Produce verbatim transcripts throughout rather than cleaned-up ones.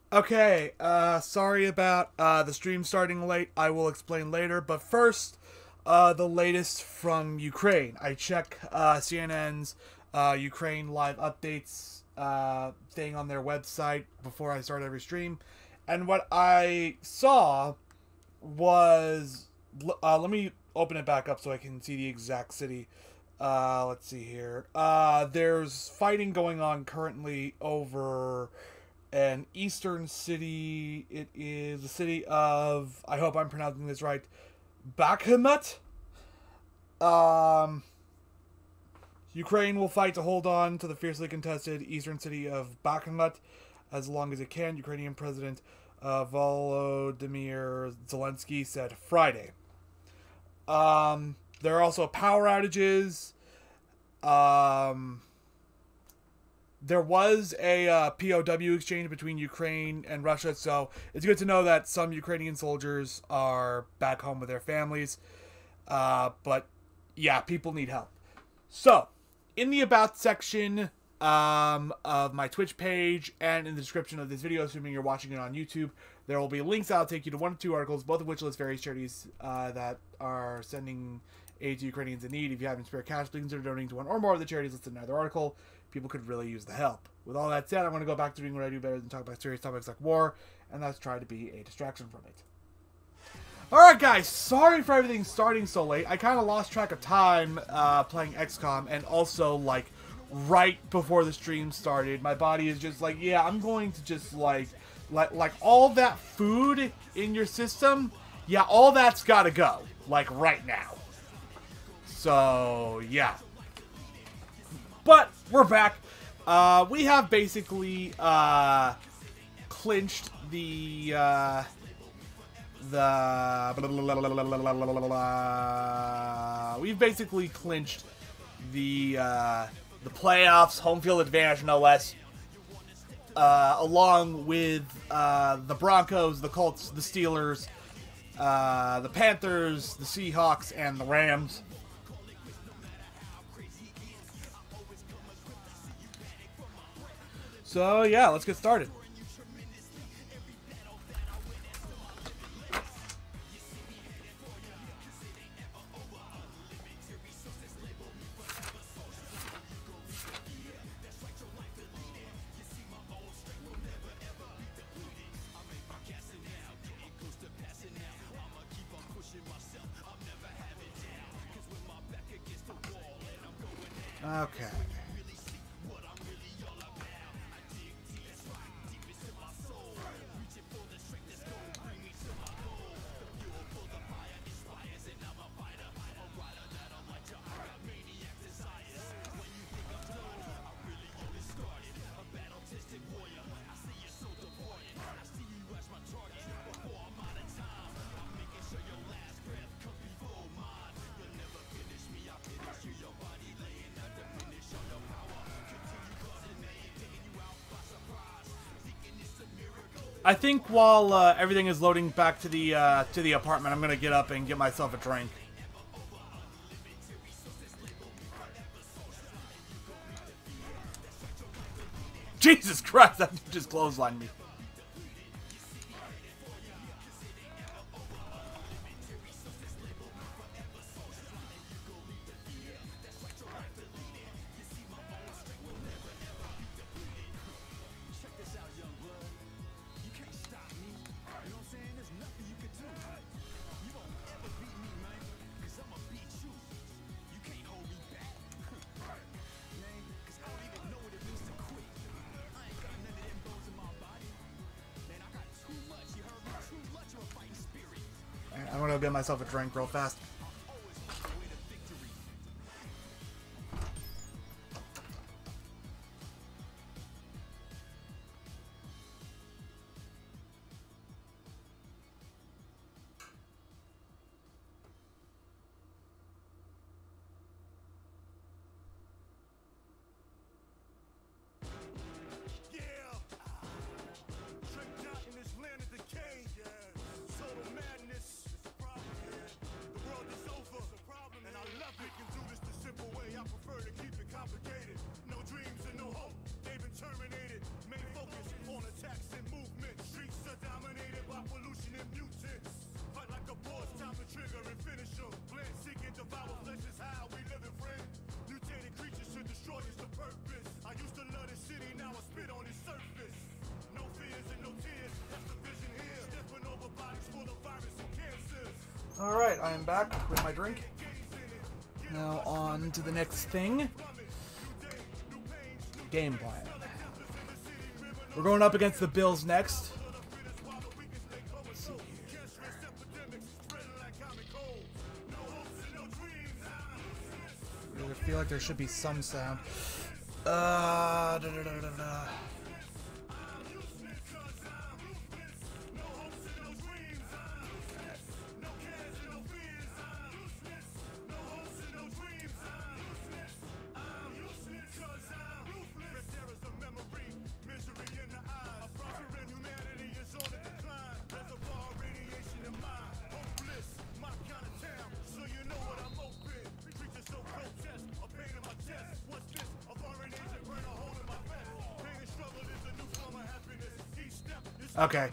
Okay, uh, sorry about uh, the stream starting late. I will explain later. But first, uh, the latest from Ukraine. I check uh, C N N's uh, Ukraine live updates uh, thing on their website before I start every stream. And what I saw was. Uh, let me open it back up so I can see the exact city. Uh, let's see here. Uh, there's fighting going on currently over an eastern city. It is the city of, I hope I'm pronouncing this right, Bakhmut. Um, Ukraine will fight to hold on to the fiercely contested eastern city of Bakhmut as long as it can, Ukrainian President uh, Volodymyr Zelensky said Friday. Um, there are also power outages. Um, there was a uh, P O W exchange between Ukraine and Russia, so it's good to know that some Ukrainian soldiers are back home with their families. Uh, but yeah, people need help. So, in the About section um, of my Twitch page and in the description of this video, assuming you're watching it on YouTube, there will be links that'll take you to one or two articles, both of which list various charities uh, that are sending aid to Ukrainians in need. If you have any spare cash, please consider donating to one or more of the charities listed in either article. People could really use the help. With all that said, I'm going to go back to doing what I do better than talk about serious topics like war, and that's try to be a distraction from it. Alright guys, sorry for everything starting so late. I kind of lost track of time uh, playing X COM, and also, like, right before the stream started, my body is just like, yeah, I'm going to just, like, like, like all that food in your system, yeah, all that's gotta go, like, right now. So, yeah. But, we're back. Uh, we have basically, uh, clinched the, uh... the we've basically clinched the uh, the playoffs, home field advantage, no less. Uh, along with uh, the Broncos, the Colts, the Steelers, uh, the Panthers, the Seahawks, and the Rams. So yeah, let's get started. Okay. I think while uh, everything is loading back to the uh, to the apartment, I'm gonna get up and get myself a drink. Jesus Christ, that dude just clotheslined me. I'm gonna get myself a drink real fast. Alright, I am back with my drink. Now on to the next thing. Game plan. We're going up against the Bills next. Let's see here. I feel like there should be some sound. Uh, da, da, da, da, da. Okay.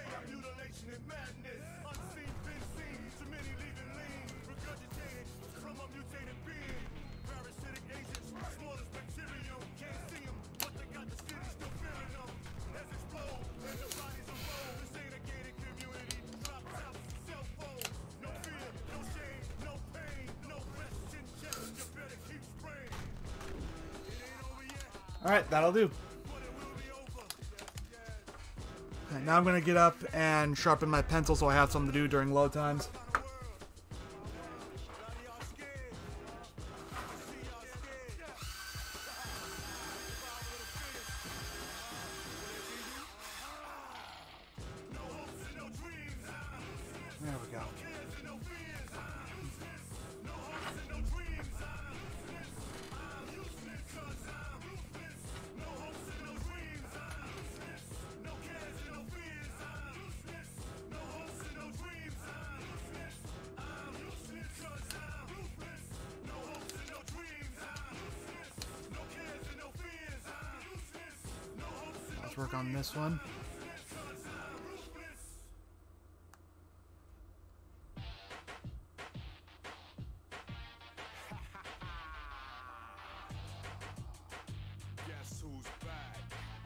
All right, that'll do. Now I'm going to get up and sharpen my pencil so I have something to do during load times. There we go. Let's work on this one. Guess who's back?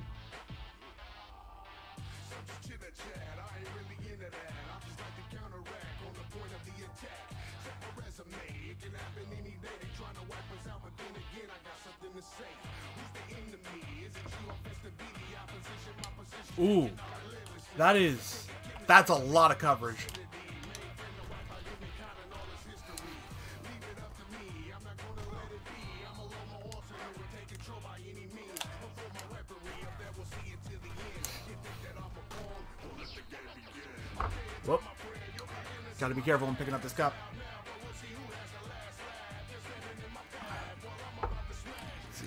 Some chit chat, I ain't really into that. I just like to counteract on the point of the attack. Check my resume, it can happen any day. They trying to wipe us out, but then again, I got something to say. Who's the enemy? Is it you or fist to be the opposition? My position. Ooh, that is, that's a lot of coverage. Whoop. Gotta be careful when picking up this cup. Let's see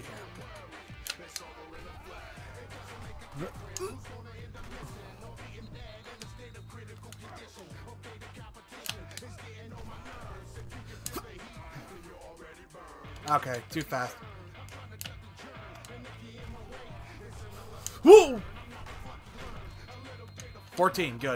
here. Okay, too fast. Woo! fourteen, good.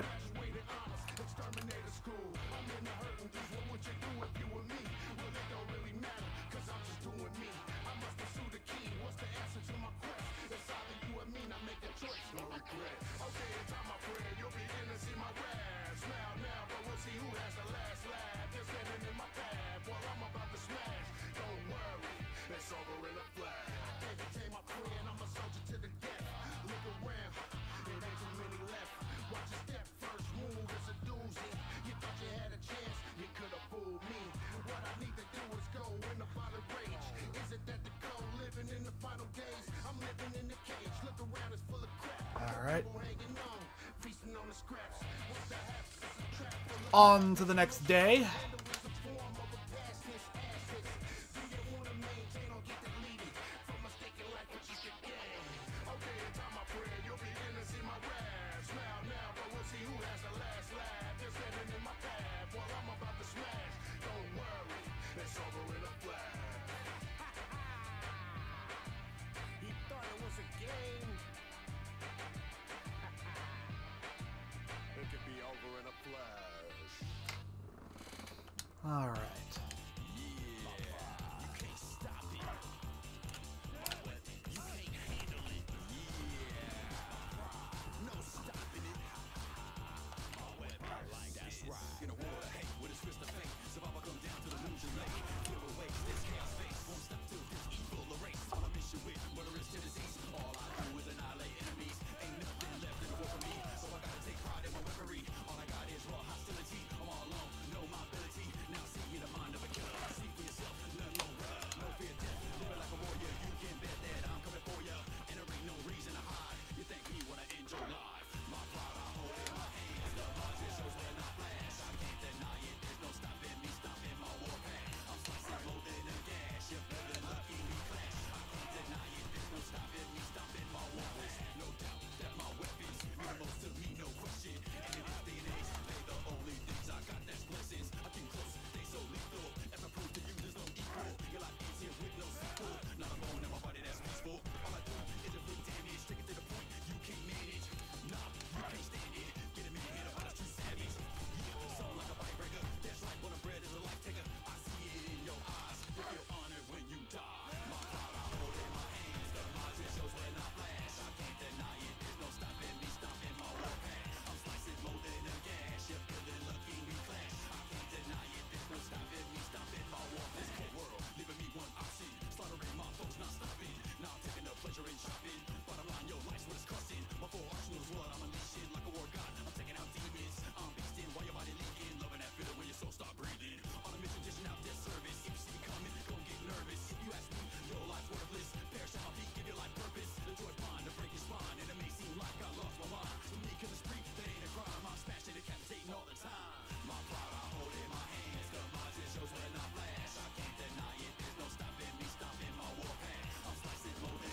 Alright. On to the next day. All right.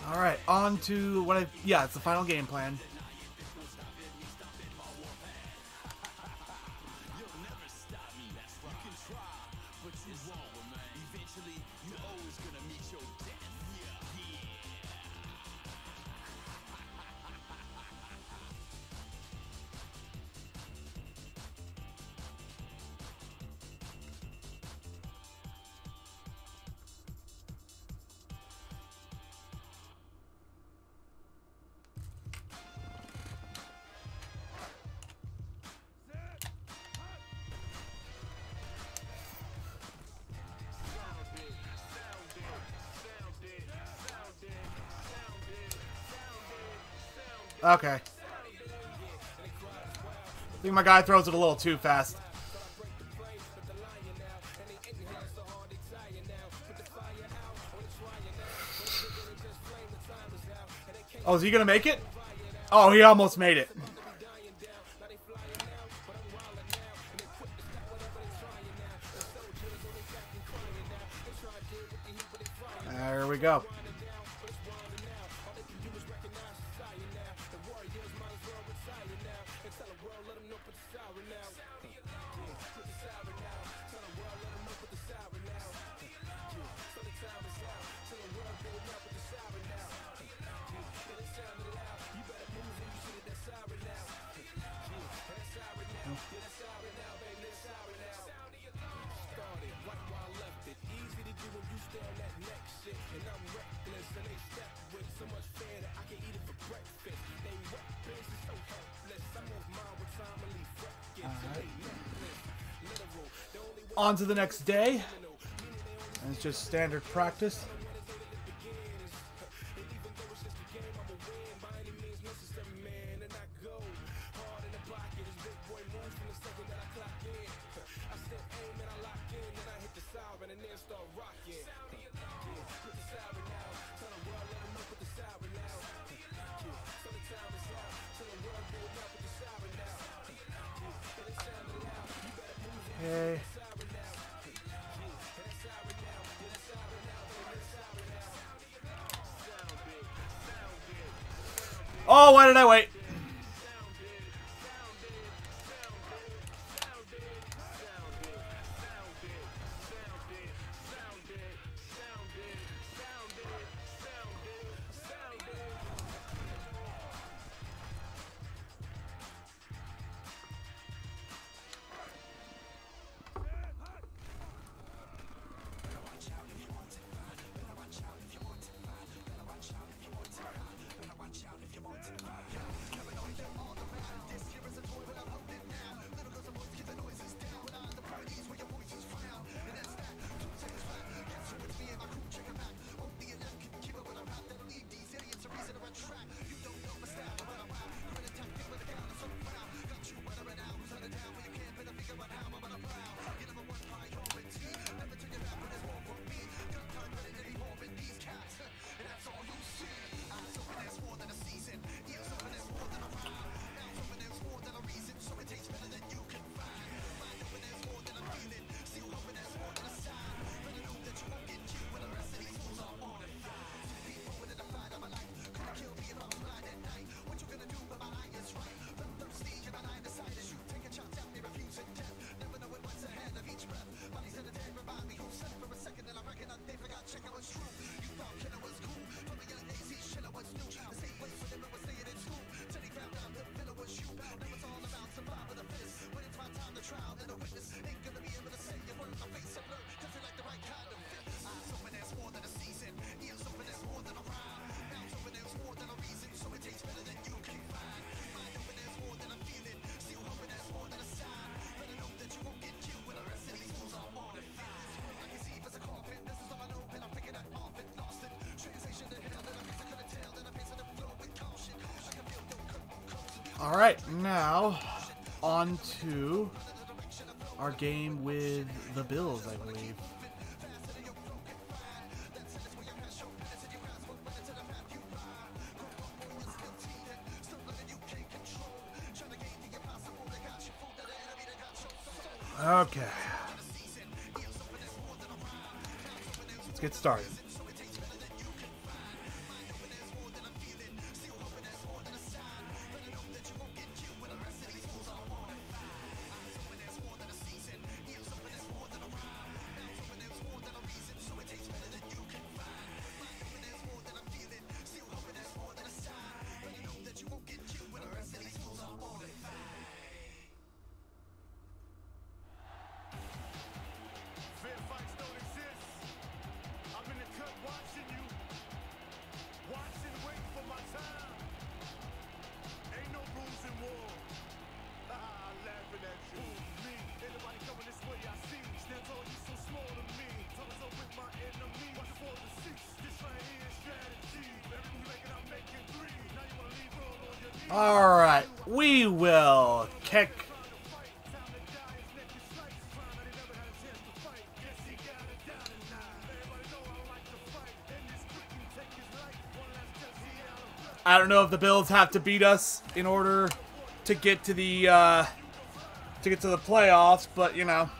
All right, on to what I yeah, it's the final game plan. Okay. I think my guy throws it a little too fast. Oh, is he gonna make it? Oh, he almost made it. There we go. On to the next day. And it's just standard practice. Okay. Oh, why did I wait? All right, now on to our game with the Bills, I believe. Okay. Let's get started. Alright, we will kick. I don't know if the Bills have to beat us in order to get to the uh, to get to the playoffs, but you know.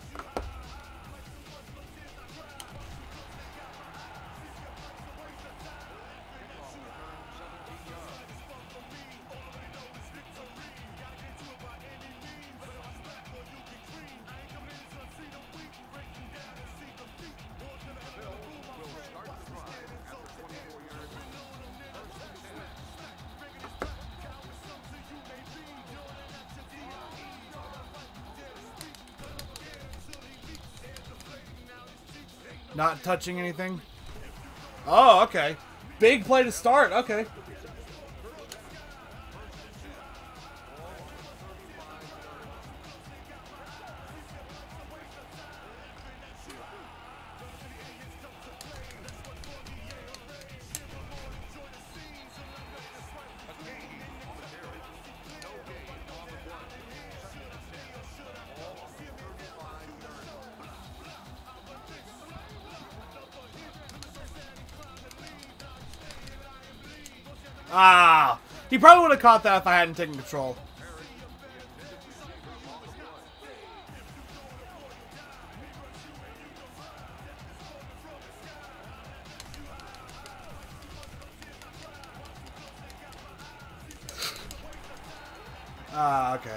Not touching anything. Oh, okay. Big play to start. Okay. Ah, he probably would have caught that if I hadn't taken control. Ah, okay.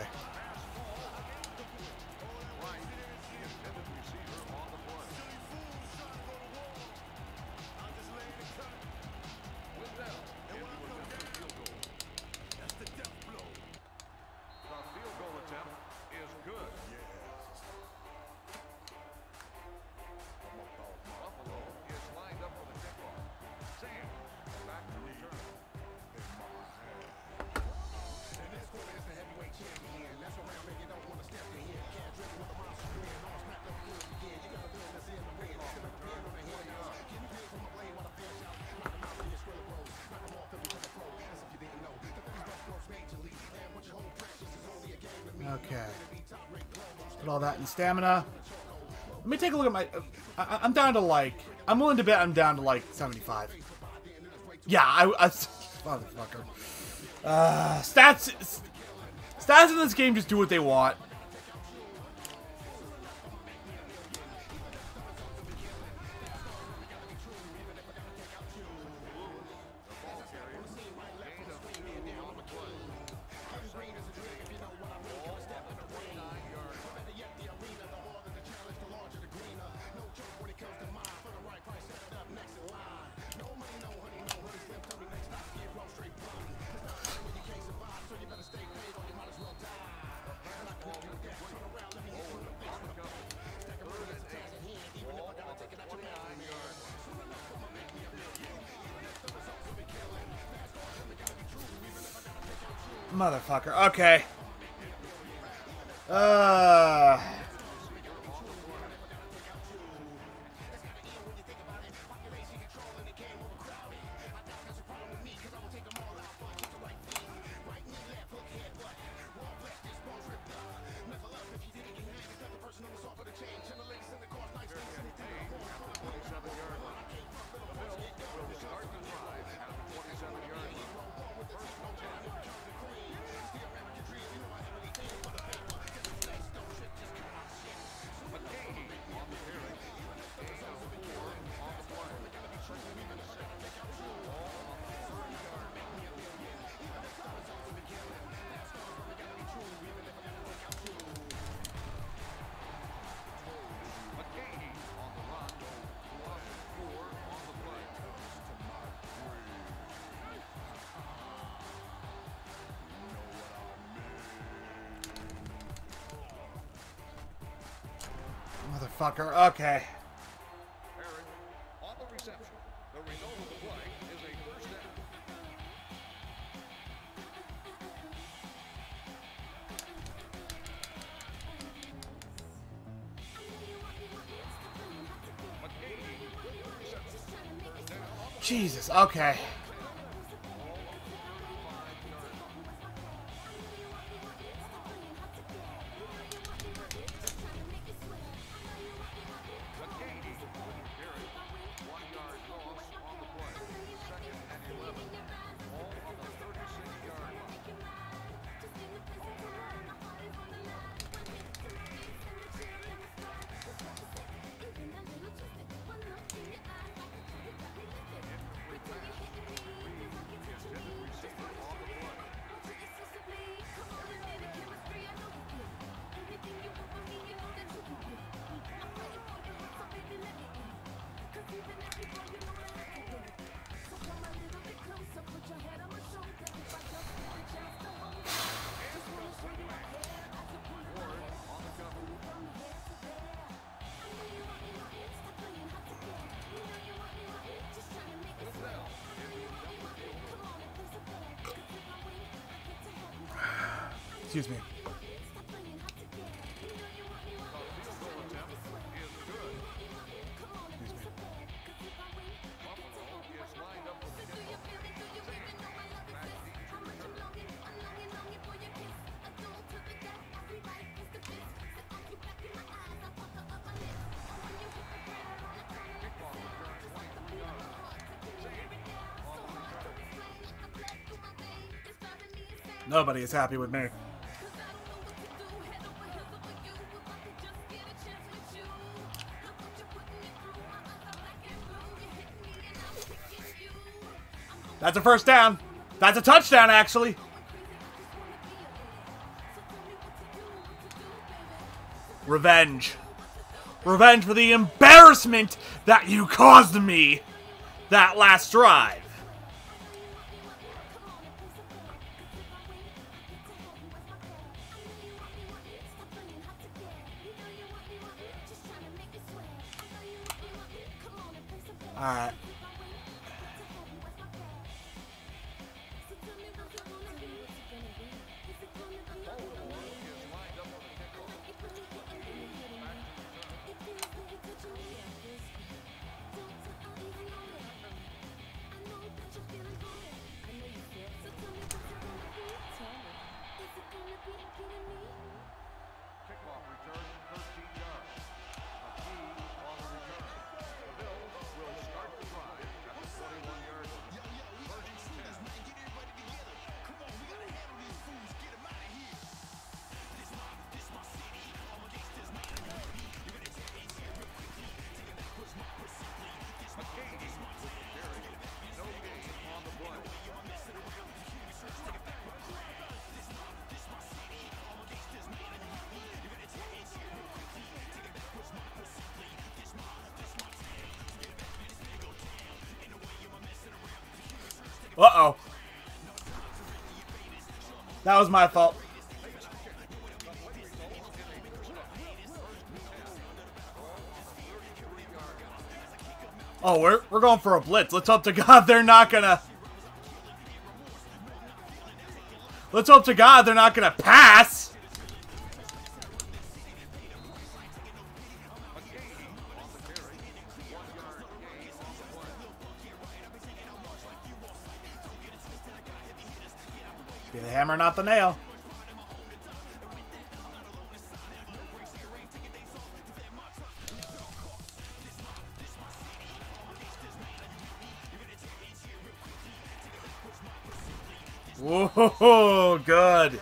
Okay. Put all that in stamina. Let me take a look at my... Uh, I, I'm down to like... I'm willing to bet I'm down to like seventy-five. Yeah, I... I motherfucker. Uh, stats... Stats in this game just do what they want. Motherfucker. Okay. Uh... Motherfucker. Okay. On the reception, the result of the play is a first down. Jesus. Okay. Excuse me. Nobody is happy with me. That's a first down. That's a touchdown, actually. Revenge. Revenge for the embarrassment that you caused me that last drive. All right. Uh-oh. That was my fault. Oh, we're, we're going for a blitz. Let's hope to God they're not gonna... Let's hope to God they're not gonna pass. Be the hammer, not the nail. Whoa, good.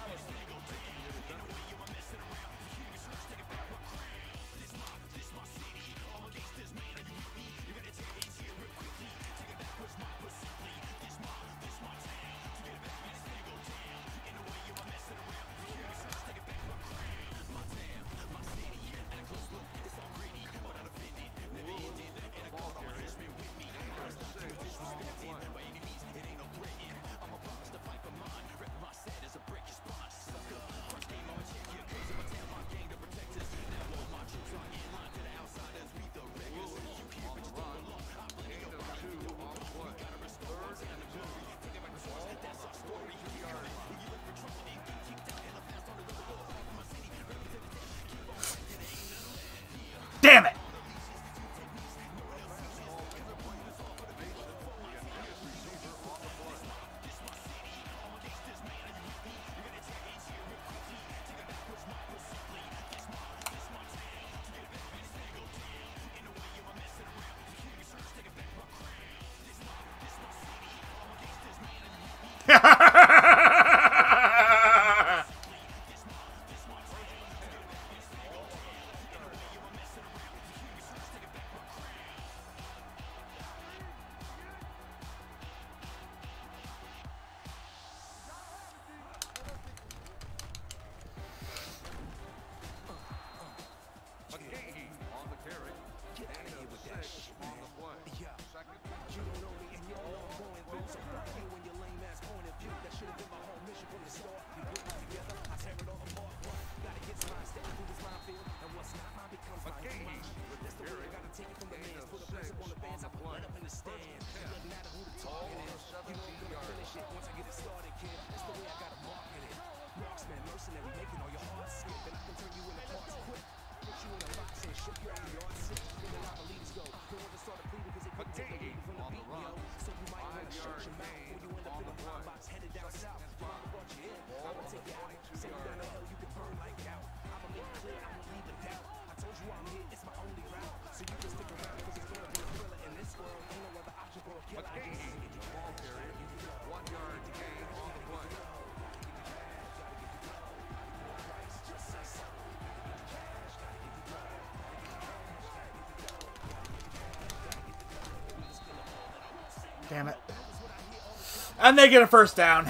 Damn it. And they get a first down.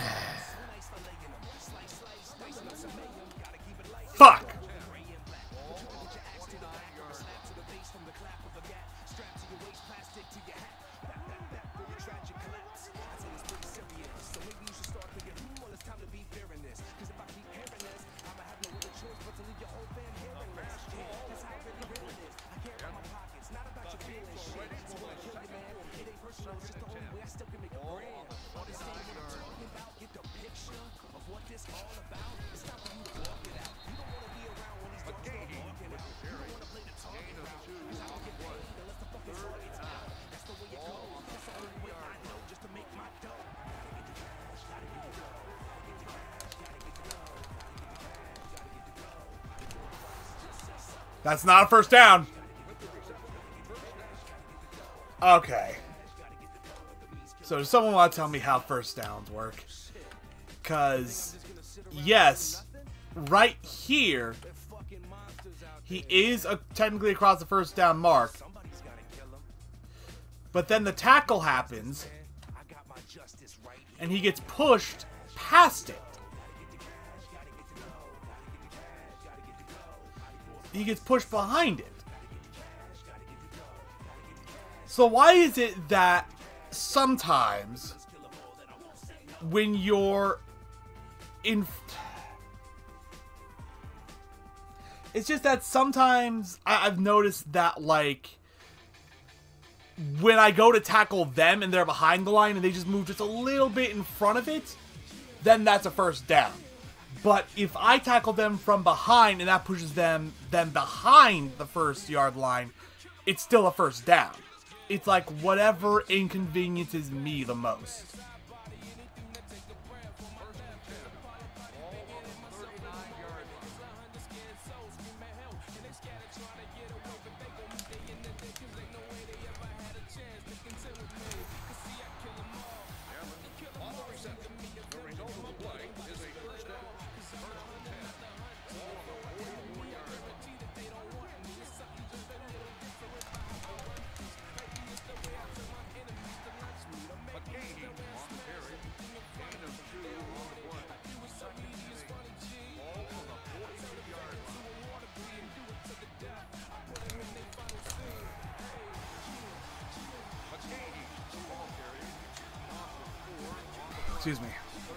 Fuck. That's not a first down. Okay. So does someone want to tell me how first downs work? Because, yes, right here, he is a, technically across the first down mark. But then the tackle happens, and he gets pushed past it. He gets pushed behind it. So why is it that sometimes when you're in... It's just that sometimes I I've noticed that, like, when I go to tackle them and they're behind the line and they just move just a little bit in front of it, then that's a first down. But if I tackle them from behind and that pushes them them behind the first yard line, it's still a first down. It's like whatever inconveniences me the most. Excuse me.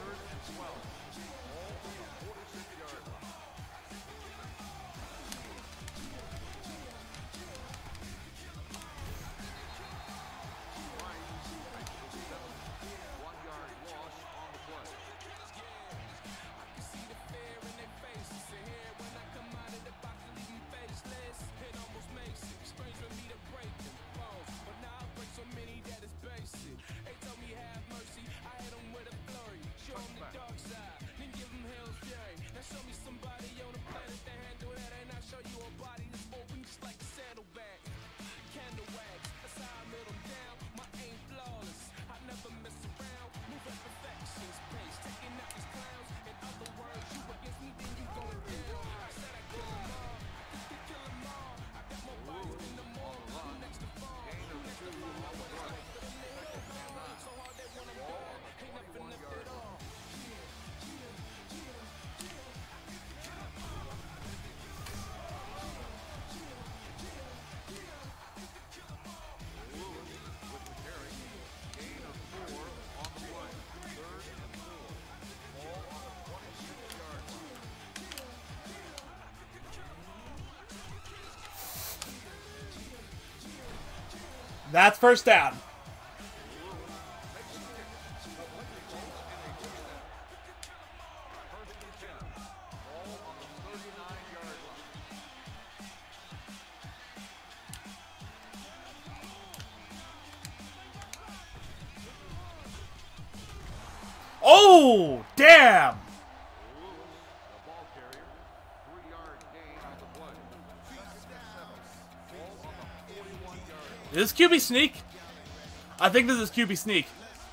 That's first down. Oh, damn! Is this Q B sneak? I think this is Q B sneak.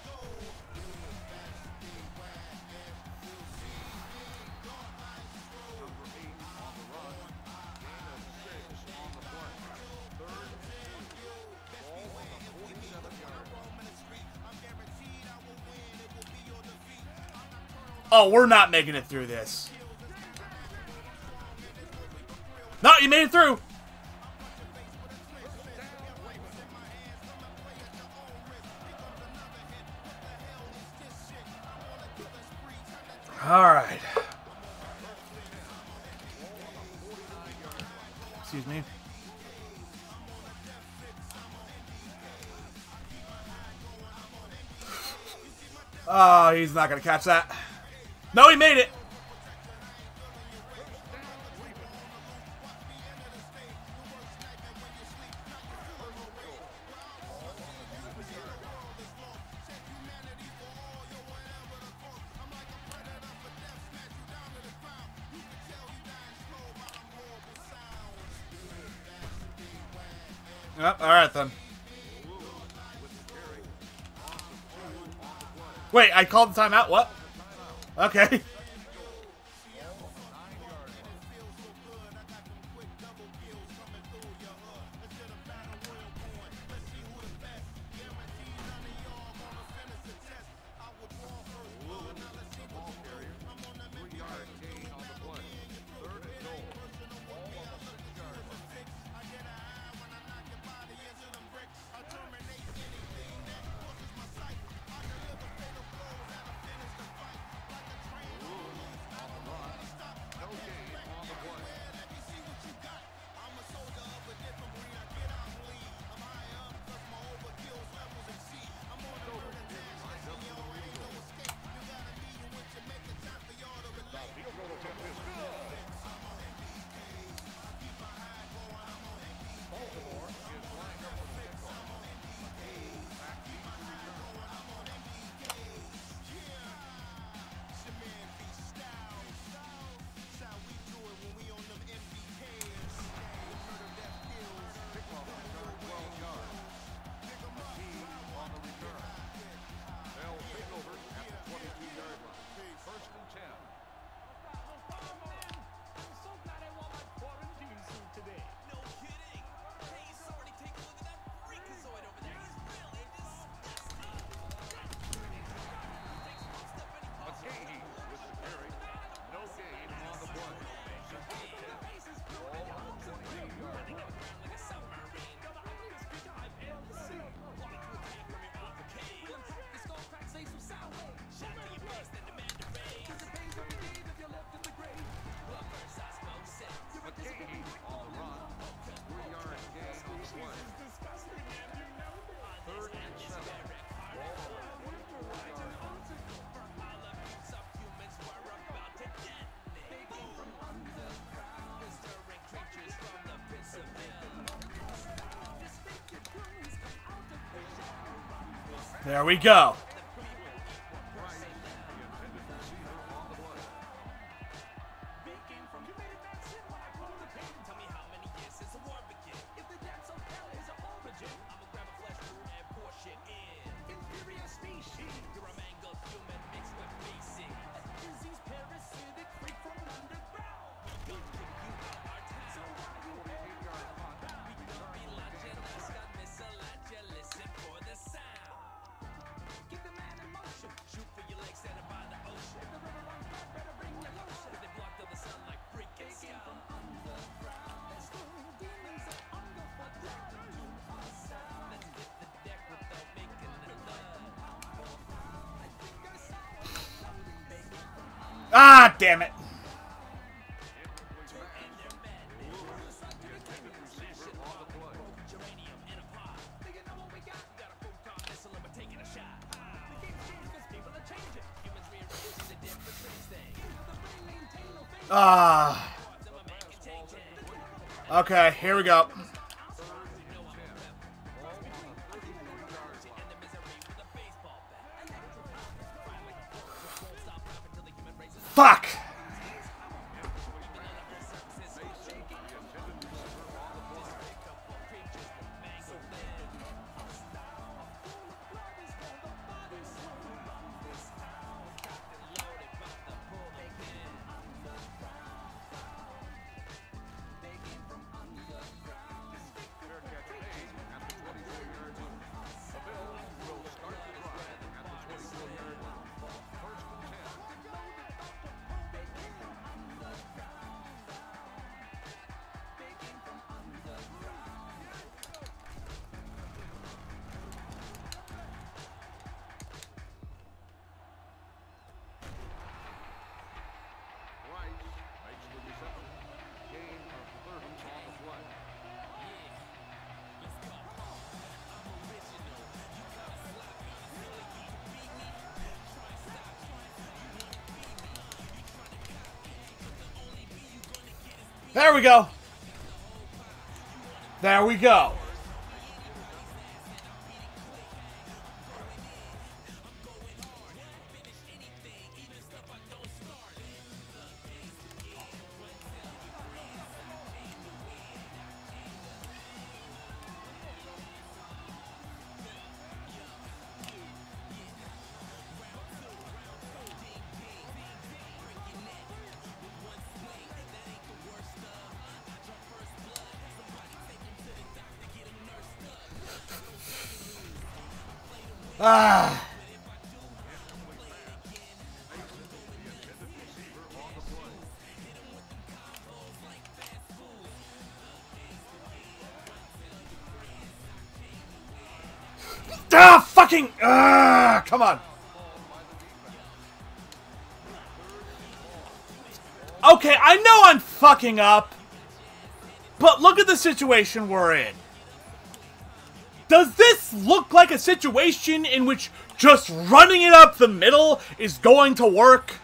Oh, we're not making it through this. No, you made it through. All right. Excuse me. Oh, he's not going to catch that. No, he made it. Yep, all right then. Wait, I called the timeout? What? Okay. There we go. Ah, damn it. Ah. Okay, here we go. Fuck! There we go. There we go. Ah. Ah, fucking. Ah, come on. Okay, I know I'm fucking up, but look at the situation we're in. Does this look like a situation in which just running it up the middle is going to work?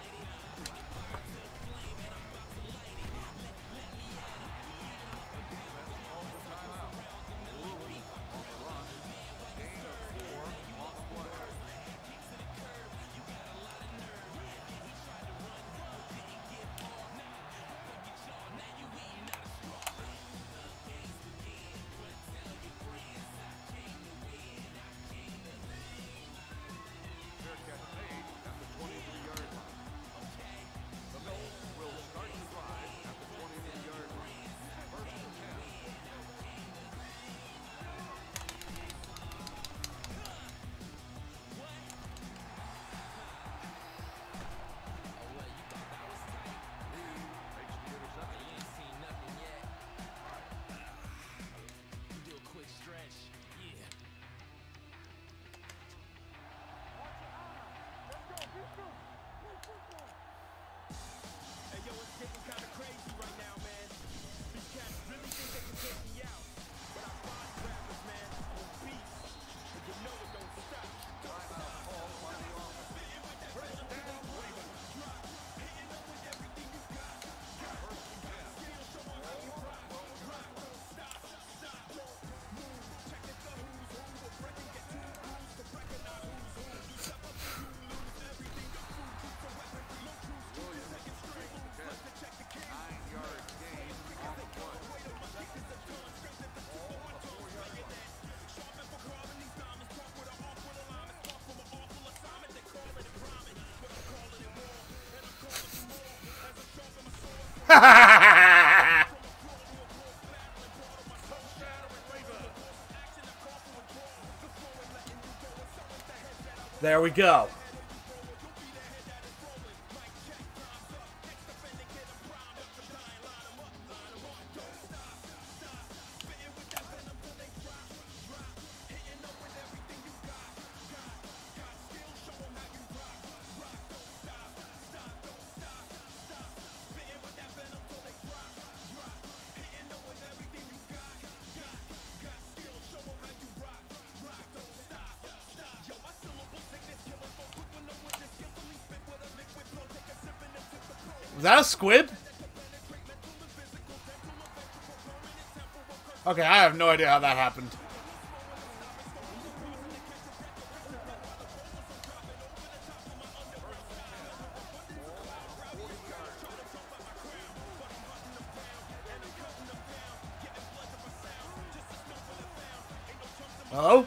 There we go. Was that a squid? Okay, I have no idea how that happened. Hello?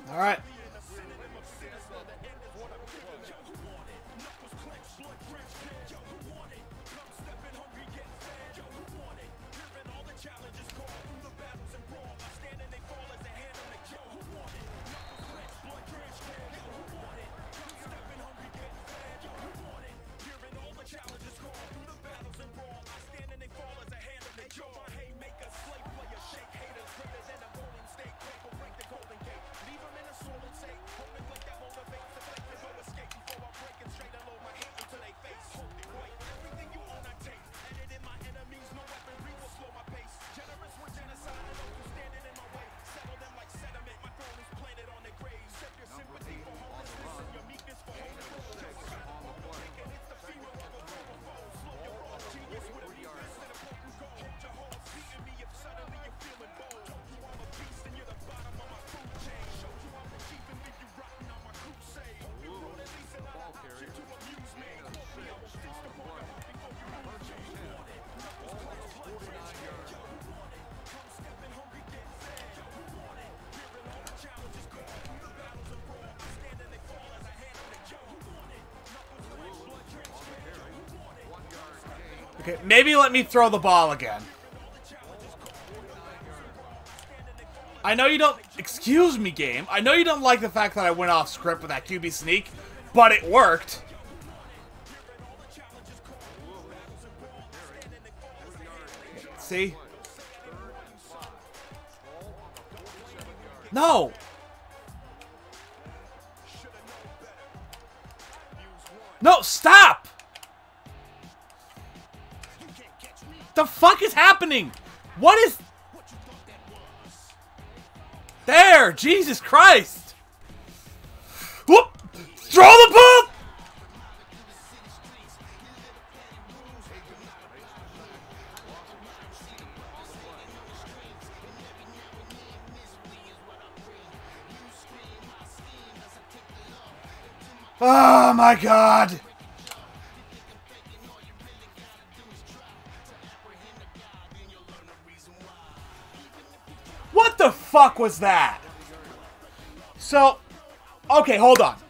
All right. Okay, maybe let me throw the ball again. I know you don't... Excuse me, game. I know you don't like the fact that I went off script with that Q B sneak, but it worked. See? No! No, stop! The fuck is happening? What is... There! Jesus Christ! Whoop! Throw the ball! Oh my God! What the fuck was that? So, okay, hold on.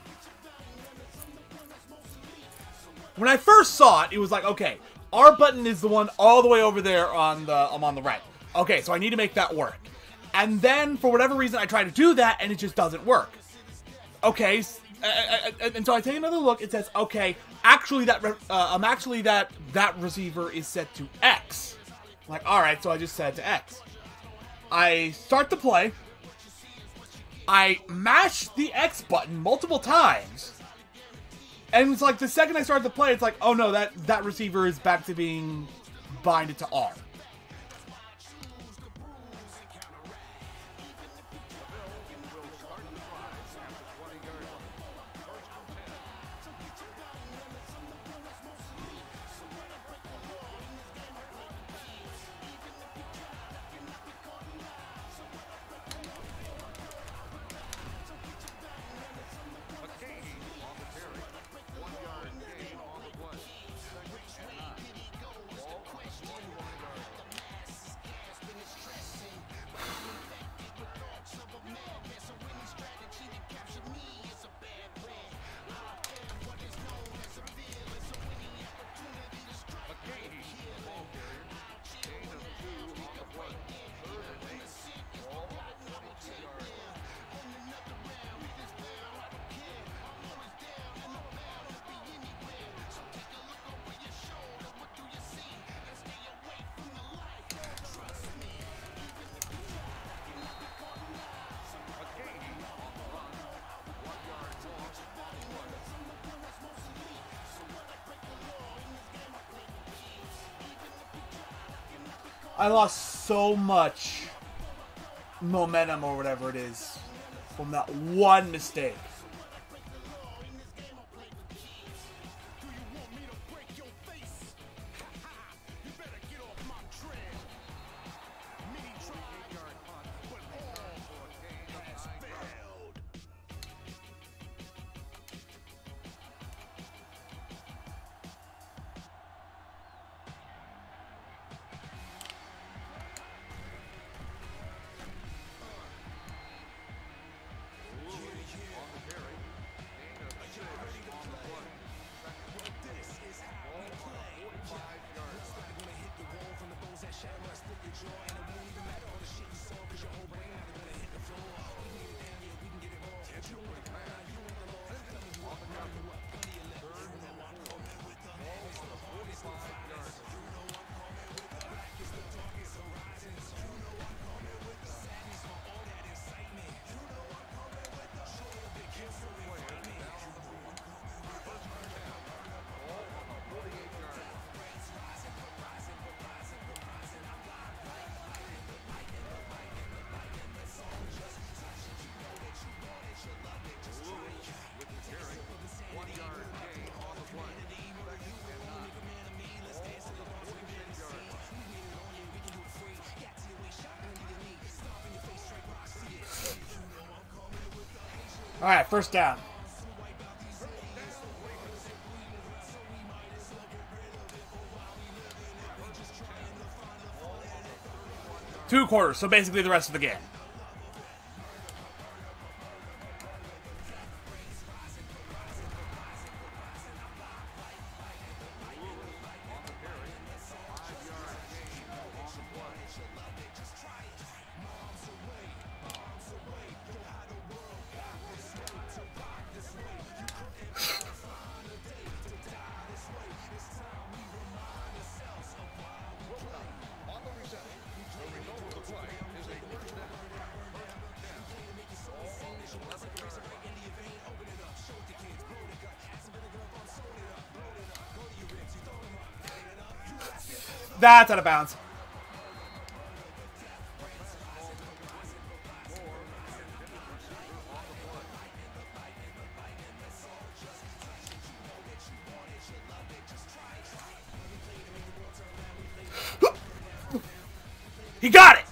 When I first saw it, it was like, okay, R button is the one all the way over there on the I'm on the right. Okay, so I need to make that work. And then, for whatever reason, I try to do that, and it just doesn't work. Okay, and so I take another look. It says, okay, actually that uh, I'm actually that that receiver is set to X. I'm like, all right, so I just set it to X. I start the play. I mash the X button multiple times. And it's like the second I start the play, it's like, oh no, that, that receiver is back to being binded to R. I lost so much momentum or whatever it is from that one mistake. All right, first down. Two quarters, so basically the rest of the game. That's out of bounds. He got it!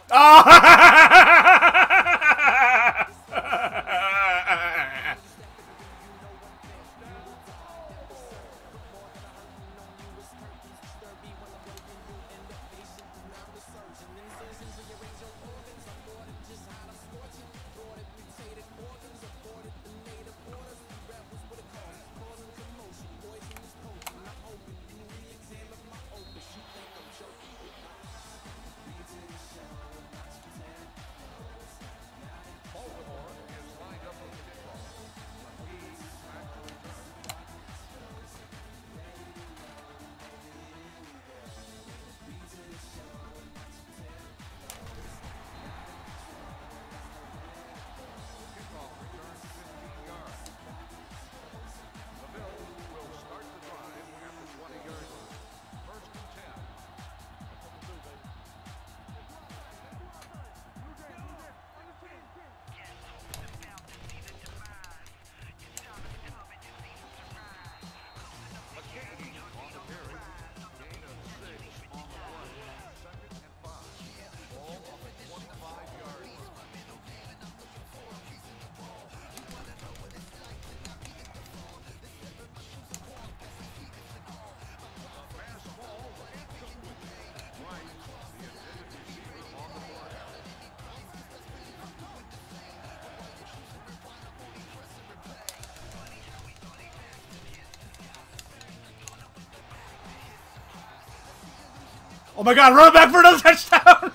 Oh my god, run back for another touchdown!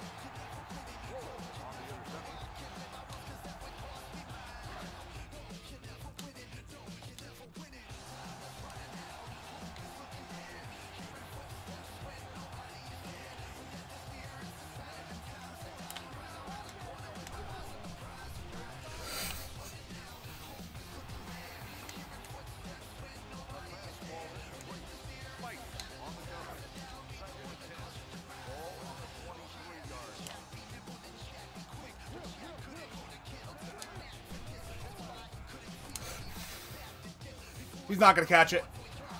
He's not gonna catch it.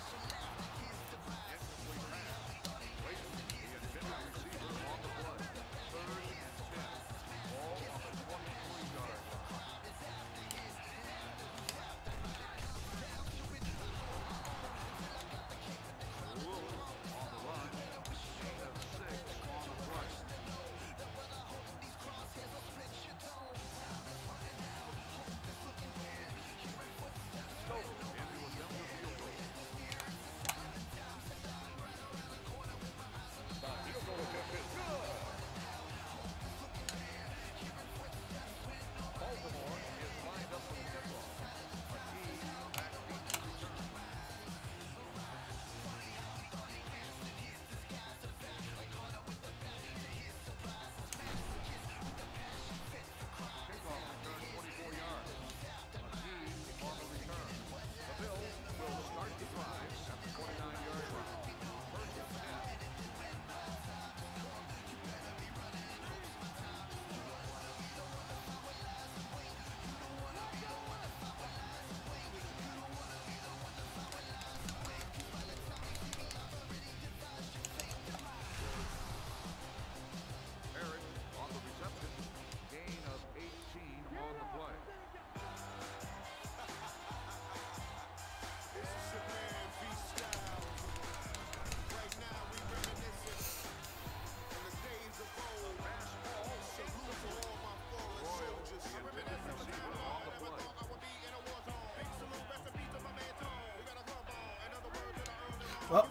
Well.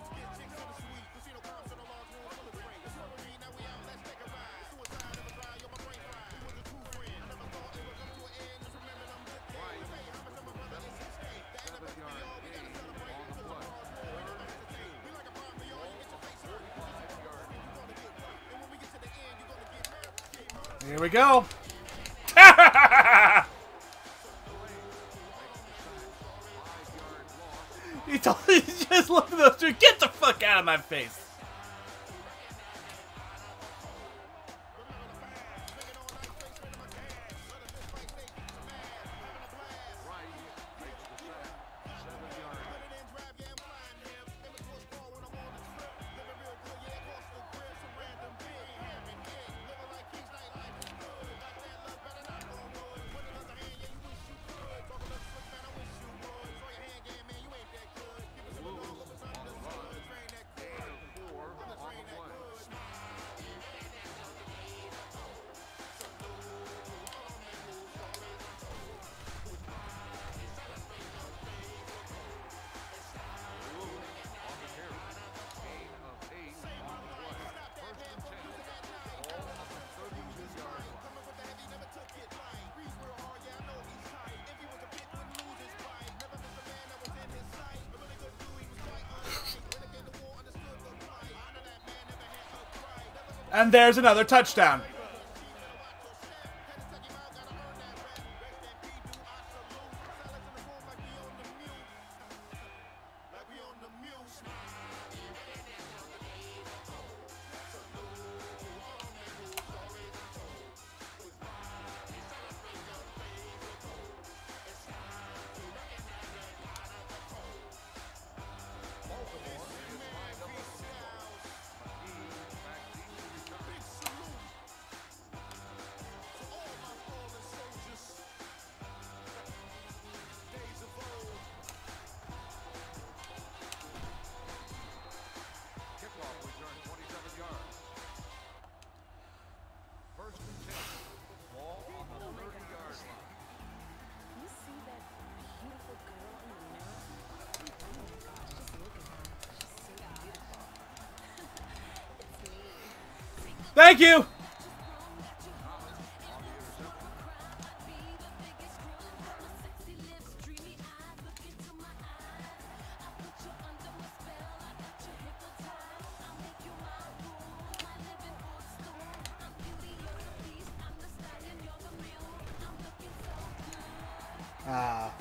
Here we go. He told me, just look at those two. Get the fuck out of my face. And there's another touchdown. Thank you. Ah.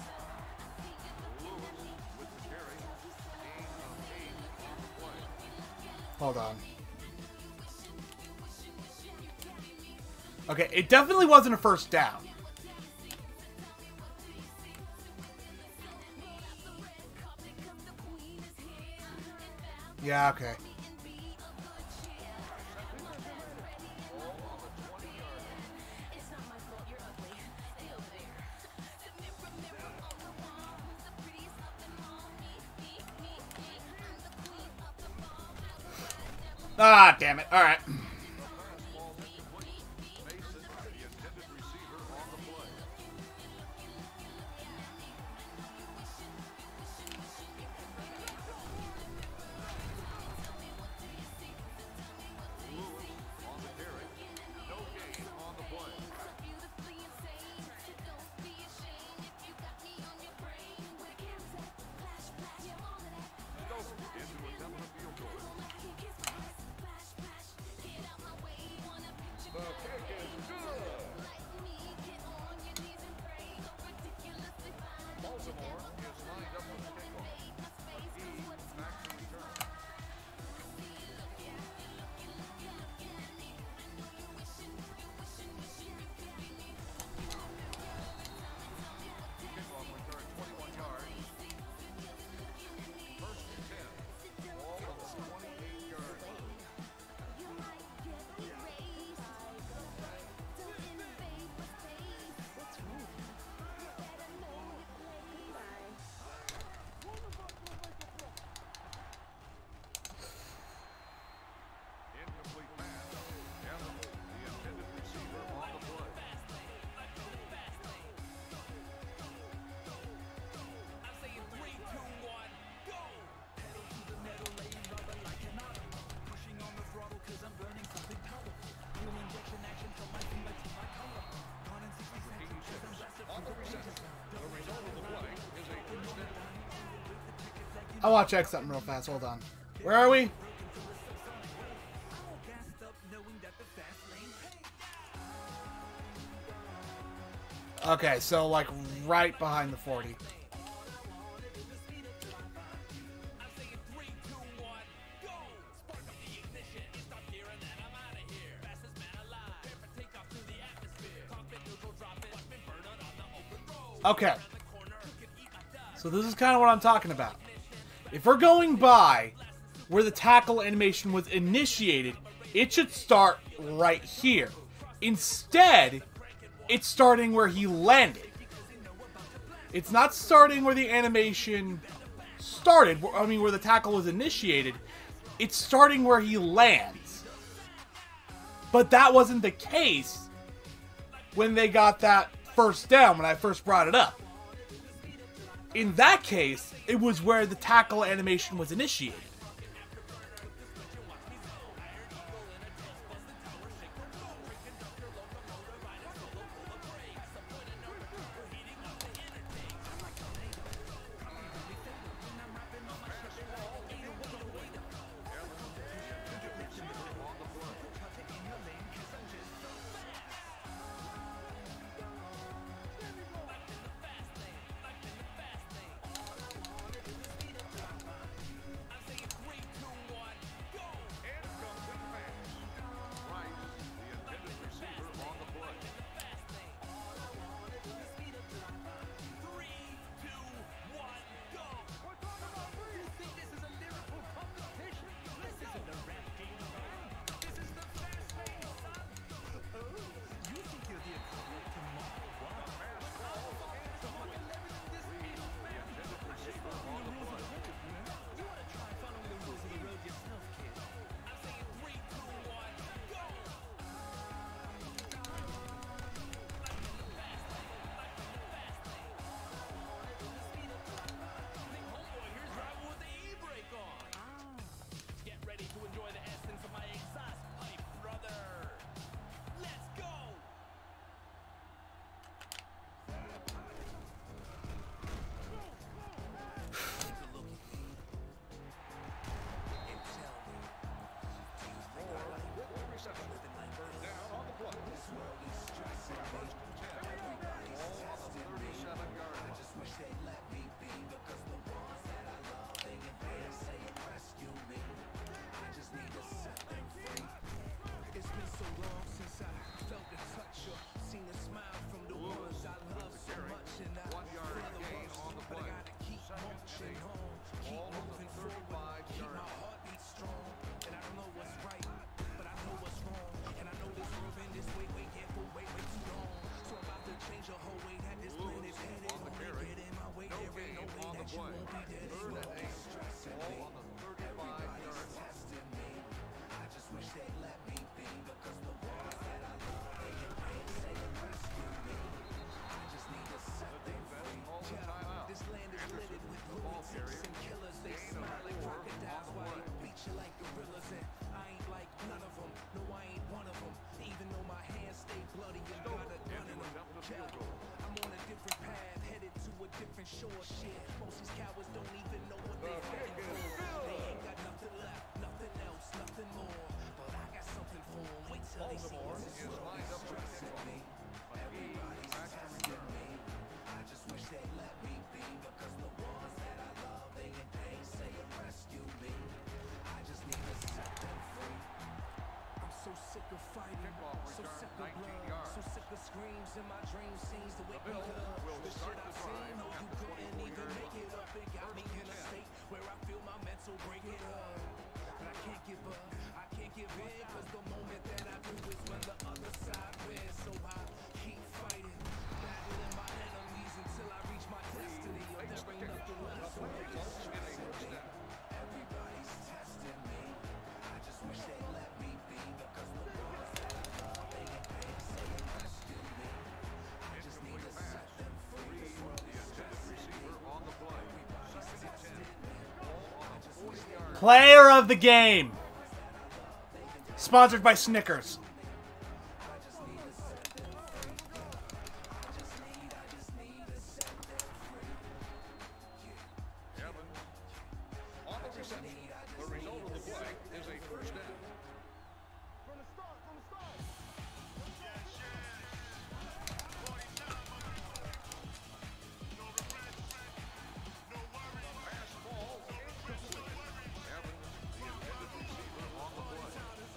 Hold on. Okay, it definitely wasn't a first down. Yeah, okay. Ah, damn it. All right. I want to check something real fast. Hold on. Where are we? Okay, so like right behind the forty. Okay. So this is kind of what I'm talking about. If we're going by where the tackle animation was initiated, it should start right here. Instead, it's starting where he landed. It's not starting where the animation started. I mean, where the tackle was initiated. It's starting where he lands. But that wasn't the case when they got that first down, when I first brought it up. In that case, it was where the tackle animation was initiated. Baltimore is lined up to kick off. McGee back to return. So sick of fighting, Kickoff so return, sick of nineteen blood, yards. so sick of screams in my dream scenes. The way The Bills we will the start shit the I've drive seen. No, at you the couldn't even twenty-four-yard make it up. It got me in a state where I feel my mental break it up. But I can't give up, I can't give in, cause the moment that I do is when the other side wins. So I keep fighting, battling my enemies until I reach my destiny. Or there ain't nothing left. Couple of results in a first down. Everybody's testing me. I just wish they'd let me be, because the ones that I love, they ain't paid, say they rescue me. I just need to set them free. This world The is intended receiver on the play. Second and ten. Ball on the forty-yard. Player of the game. Sponsored by Snickers. Evans on the reception. The result of the play is a first down. Pass ball incomplete. Evans, the intended receiver on the play.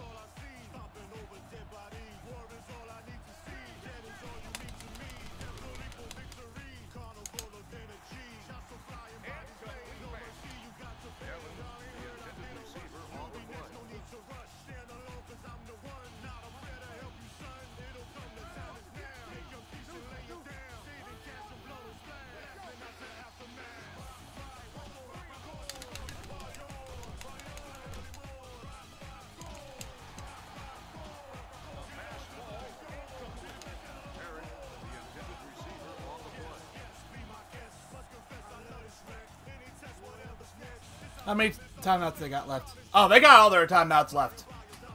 Evans, the intended receiver on the play. Pass ball incomplete. Herring, the intended receiver on the play. How many timeouts they got left? Oh, they got all their timeouts left.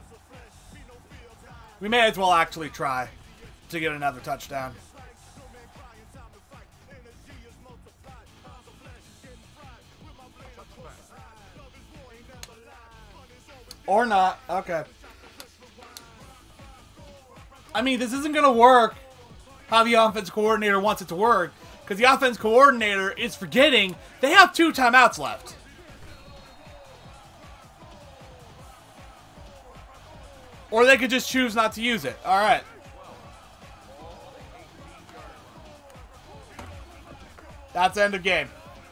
We may as well actually try to get another touchdown. Or not. Okay. I mean, this isn't going to work how the offense coordinator wants it to work, because the offense coordinator is forgetting they have two timeouts left. Or they could just choose not to use it. All right. That's the end of game.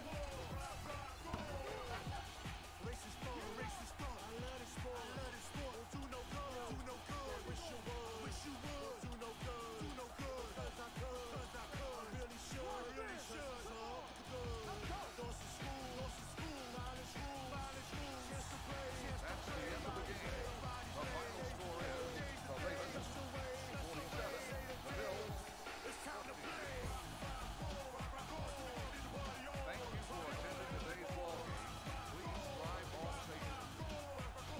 That's the end of the game. The final score is the Ravens forty-seven, the Bills twenty. Thank you for attending today's ball game. Please drive home safely.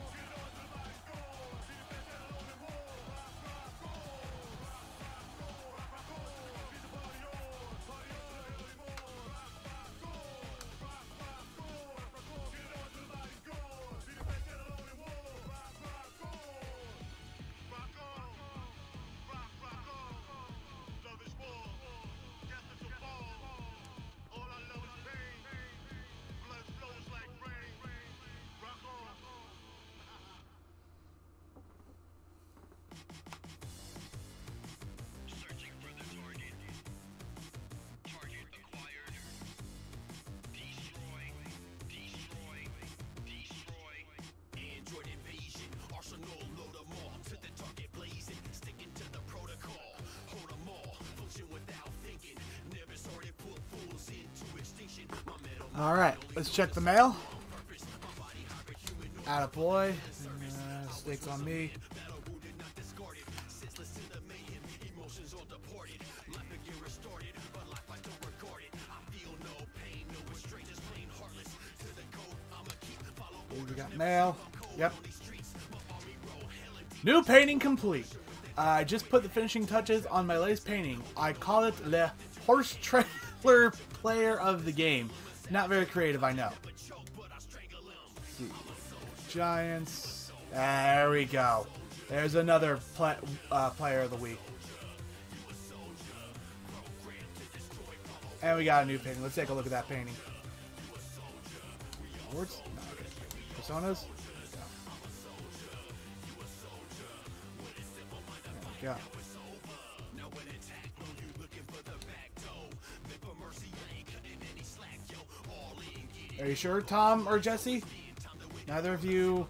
Searching for the target. Target acquired. Destroy. Destroy. Destroy. Android invasion. Arsenal load 'em all. Set the target blazing. Sticking to the protocol. Hold 'em all. Function without thinking. Never started put fools into extinction. My metal. All right. Let's check the mail. Attaboy. Uh, stakes on me. Battle wounded, not discarded. Senseless to the mayhem. Emotions all departed. Life again restarted. But life I don't regard it. I feel no pain. No restraint. Just plain heartless. To the code, I'ma keep following. We got mail. Yep. New painting complete. I just put the finishing touches on my latest painting. I call it Le Horse Trailer Player of the Game. Not very creative, I know. Giants. There we go. There's another play, uh, player of the week. And we got a new painting. Let's take a look at that painting. Awards? No, okay. Personas? There we go. Are you sure, Tom or Jesse? Neither of you.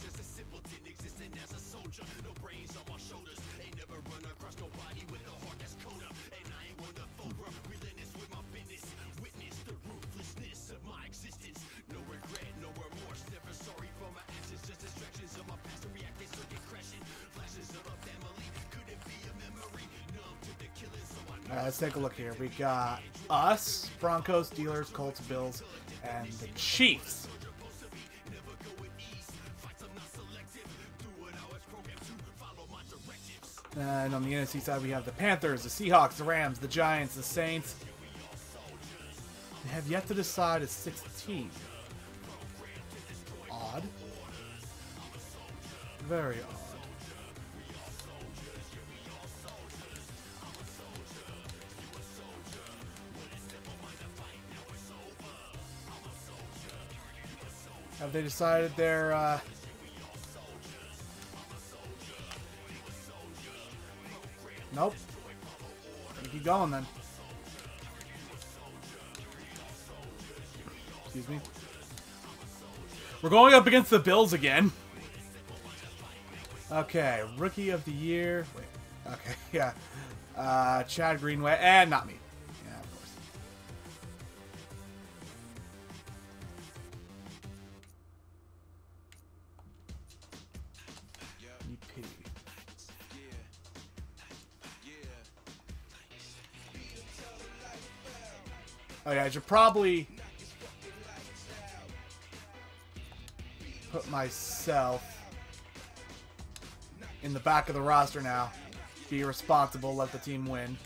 Alright, let's take a look here. We got us, Broncos, Steelers, Colts, Bills, and the Chiefs. And on the N F C side, we have the Panthers, the Seahawks, the Rams, the Giants, the Saints. They have yet to decide a sixth team. Odd. Very odd. Have they decided their, uh... Nope. Keep going then. Excuse me. We're going up against the Bills again. Okay, Rookie of the Year. Wait. Okay, yeah. Uh, Chad Greenway. And not me. Yeah, of course. E P. Oh yeah, I should probably put myself in the back of the roster now. Be responsible, let the team win.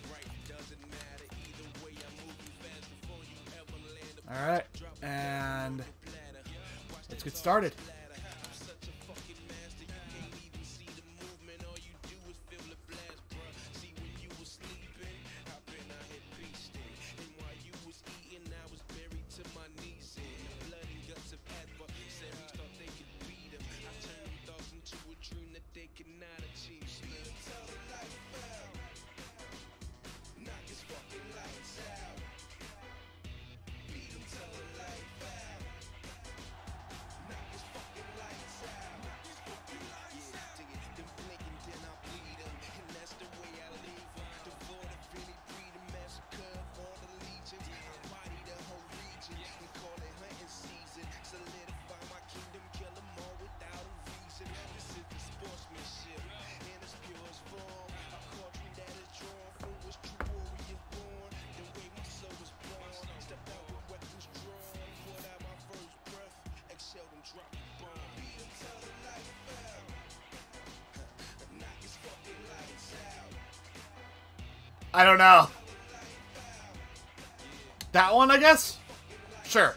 Alright, and let's get started. I don't know. That one, I guess? Sure.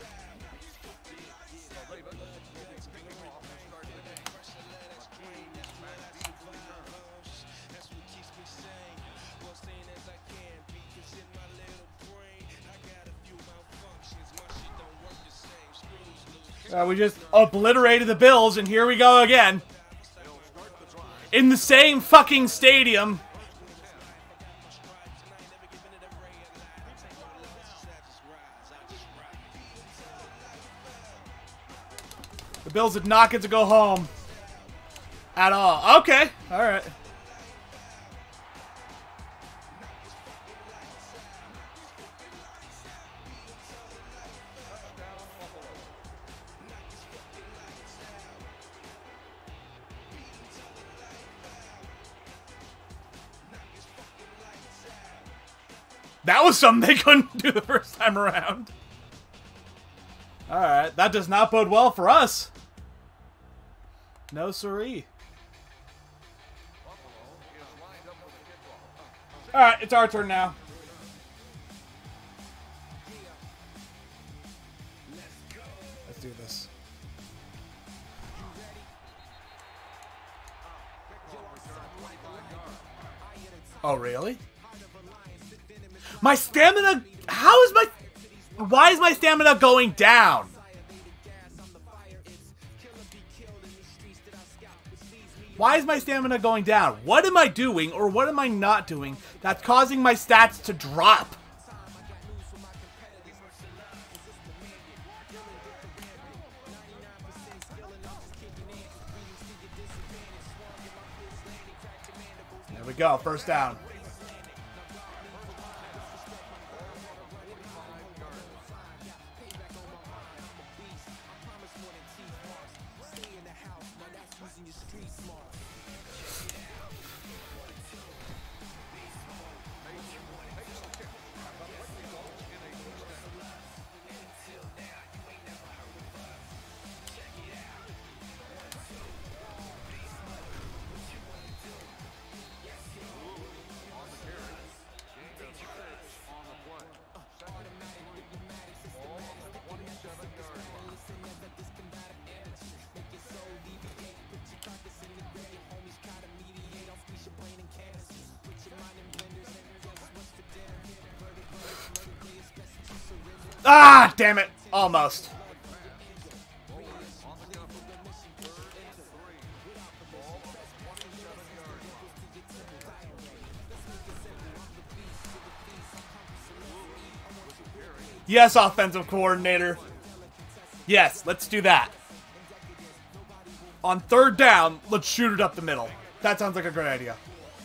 Uh, we just obliterated the Bills, and here we go again. In the same fucking stadium. The Bills did not get to go home. At all. Okay. Alright. That was something they couldn't do the first time around. Alright, that does not bode well for us. No siree. Alright, it's our turn now. Let's do this. Oh, really? My stamina... How is my... Why is my stamina going down? Why is my stamina going down? What am I doing, or what am I not doing, that's causing my stats to drop? There we go, first down. Ah, damn it. Almost. Yes, offensive coordinator. Yes, let's do that. On third down, let's shoot it up the middle. That sounds like a great idea.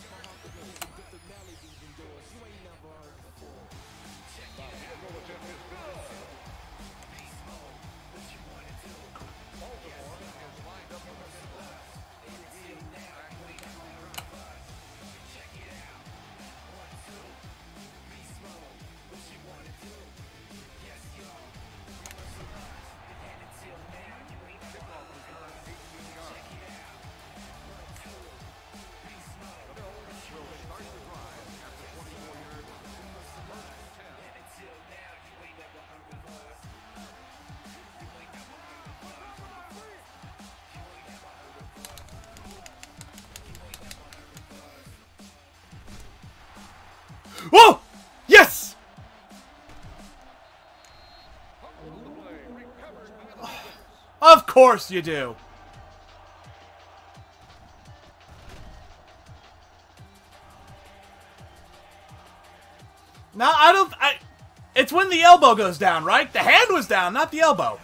Whoa! Yes! Of course you do. No, I don't... I, it's when the elbow goes down, right? The hand was down, not the elbow.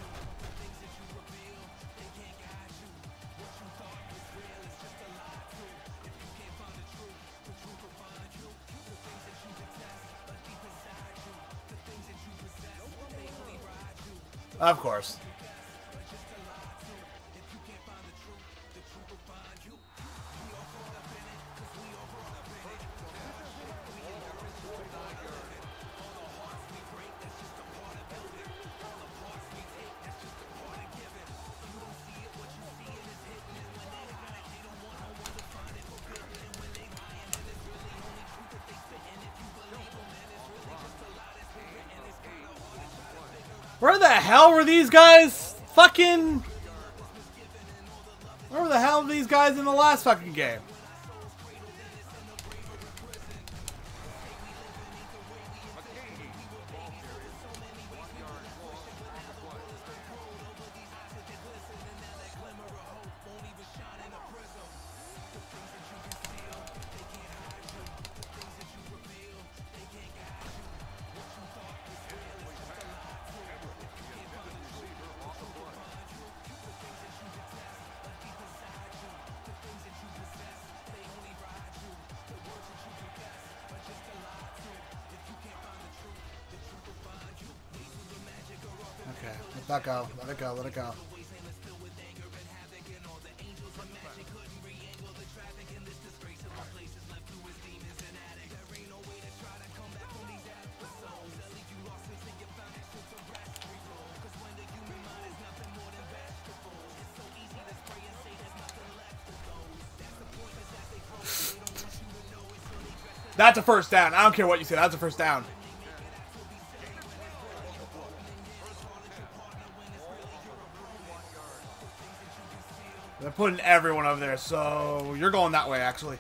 Of course. Where the hell were these guys fucking... Where the hell were these guys in the last fucking game? Okay, let that go. Let it go. Let it go. That's a first down. I don't care what you say. That's a first down. They're putting everyone over there, so you're going that way, actually.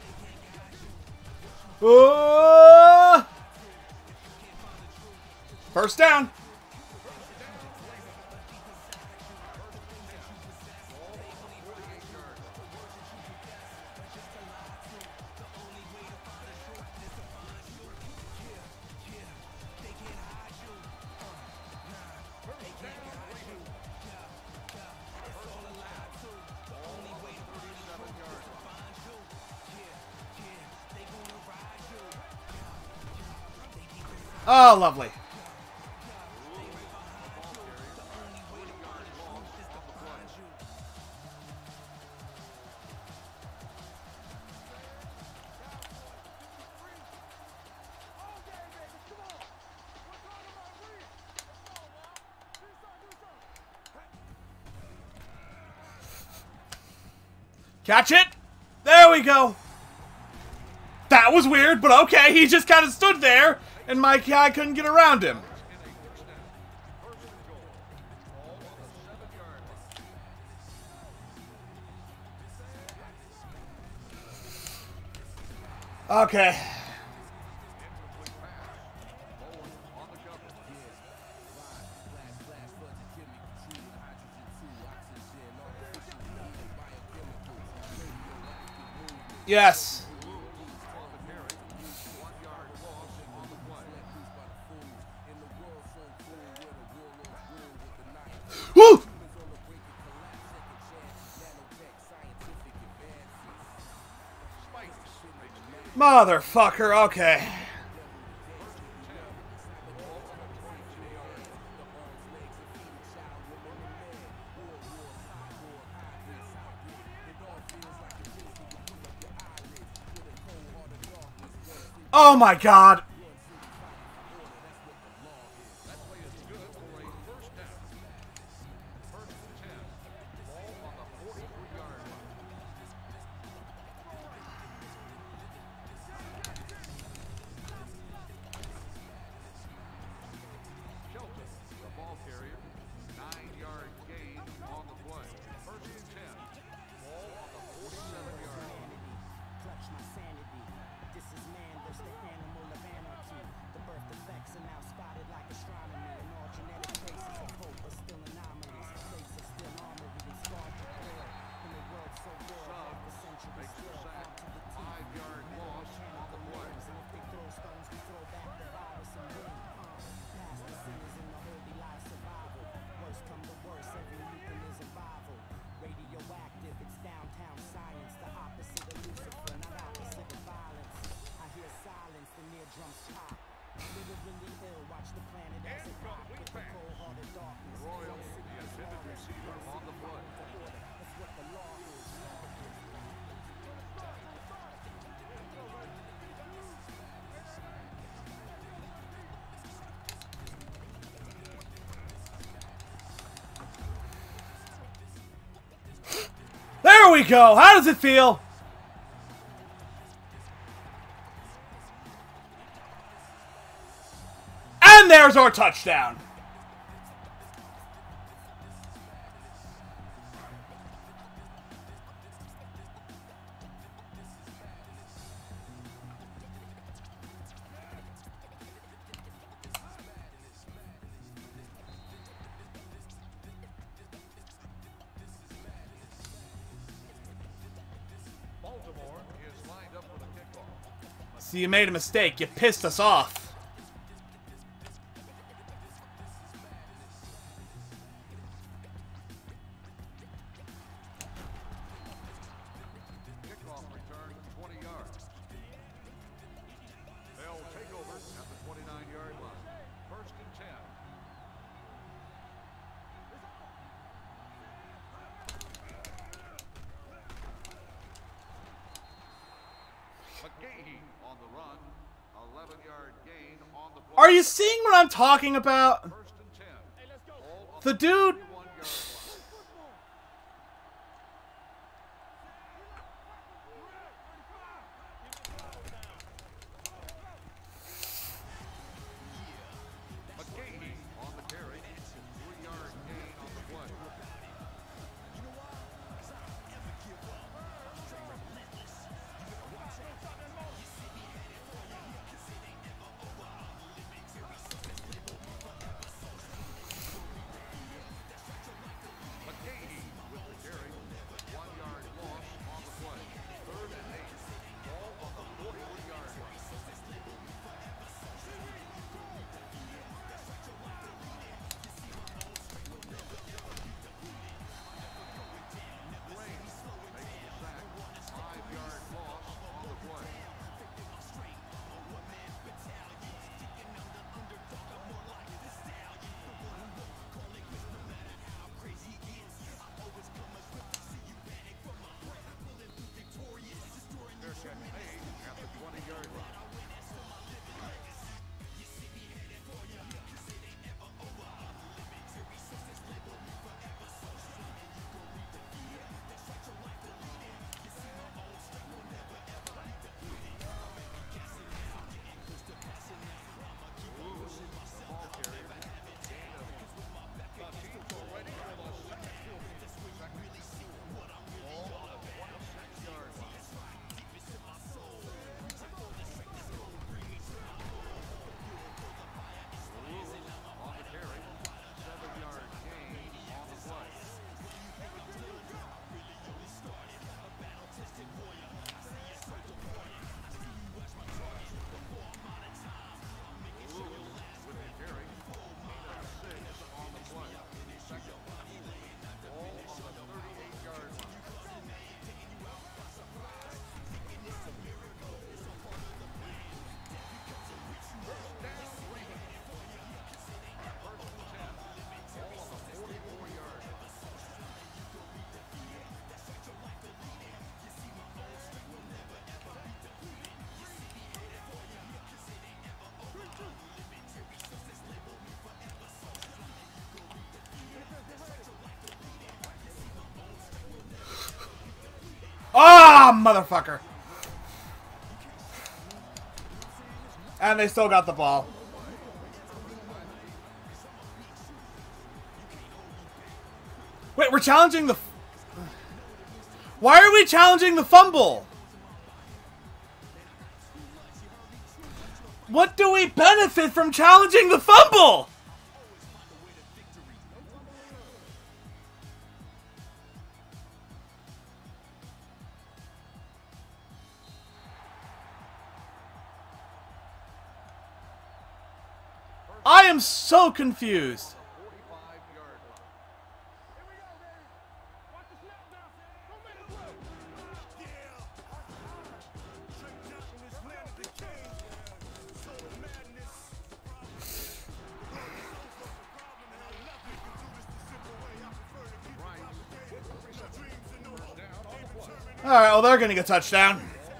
Oh! First down. Oh, lovely. Catch it! There we go! That was weird, but okay, he just kind of stood there, and my guy couldn't get around him. Okay. Yes. Woo! Motherfucker, okay. Oh my god. There we go. How does it feel? And there's our touchdown. See, you made a mistake. You pissed us off. Kickoff return, twenty yards. They'll take over at the twenty-nine yard line. First and ten. McGahee on the run. eleven yard gain on the play. Are you seeing what I'm talking about? First and ten. Ball on The dude... one yard line. Ah, motherfucker. And they still got the ball. Wait, we're challenging the... Why are we challenging the fumble? What do we benefit from challenging the fumble? I am so confused. Alright, well, they're getting a touchdown.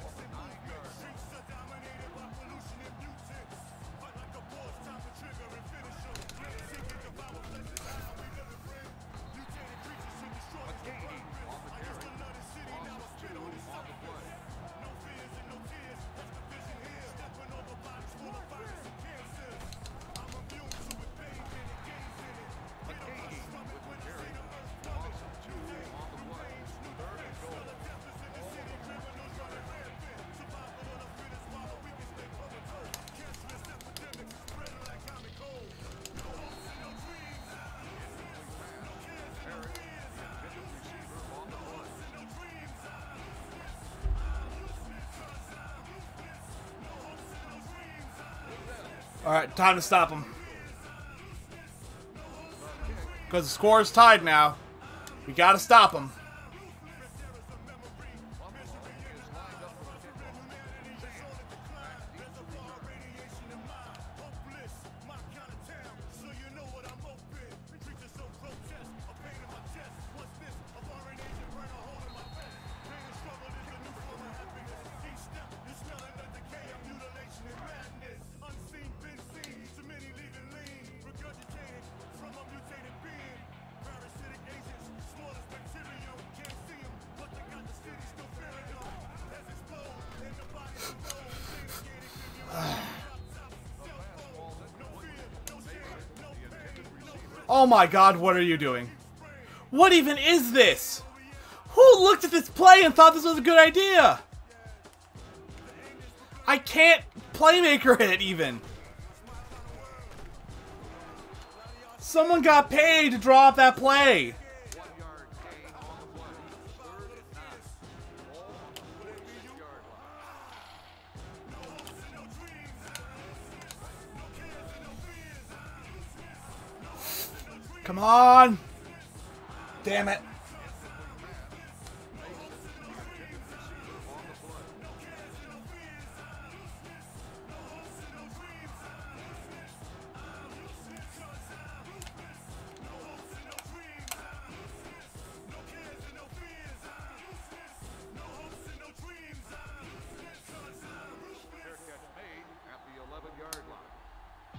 Alright, time to stop him. Because the score is tied now. We gotta stop him. Oh my god, what are you doing? What even is this? Who looked at this play and thought this was a good idea? I can't playmaker it even. Someone got paid to draw up that play. Come on! Damn it.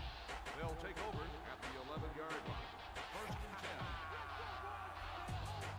They'll take over at the eleven-yard line. First and ten.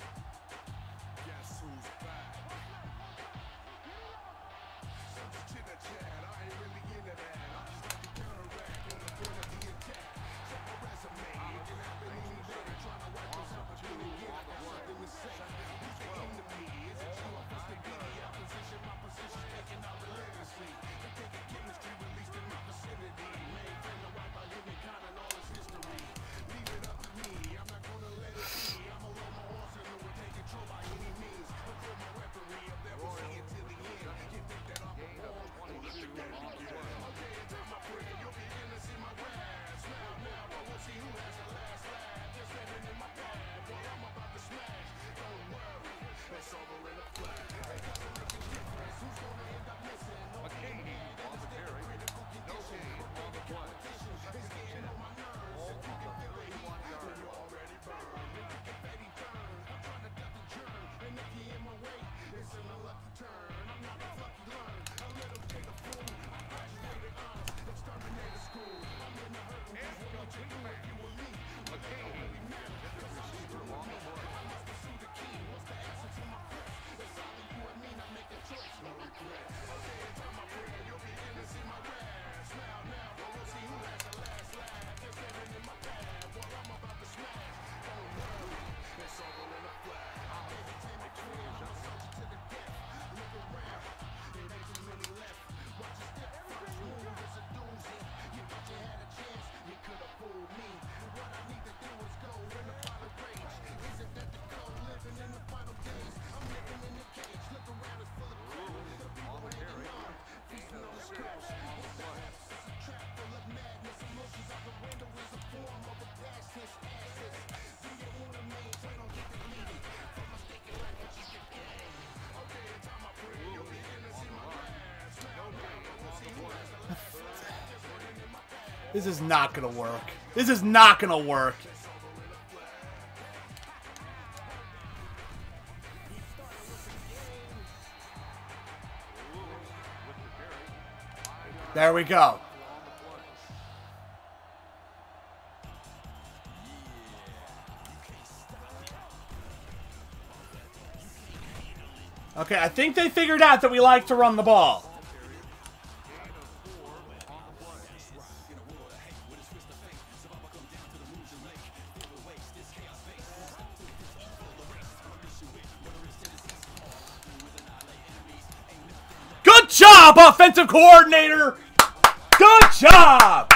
This is not gonna work. This is not gonna work. There we go. Okay, I think they figured out that we like to run the ball. Good job, offensive coordinator! Good job!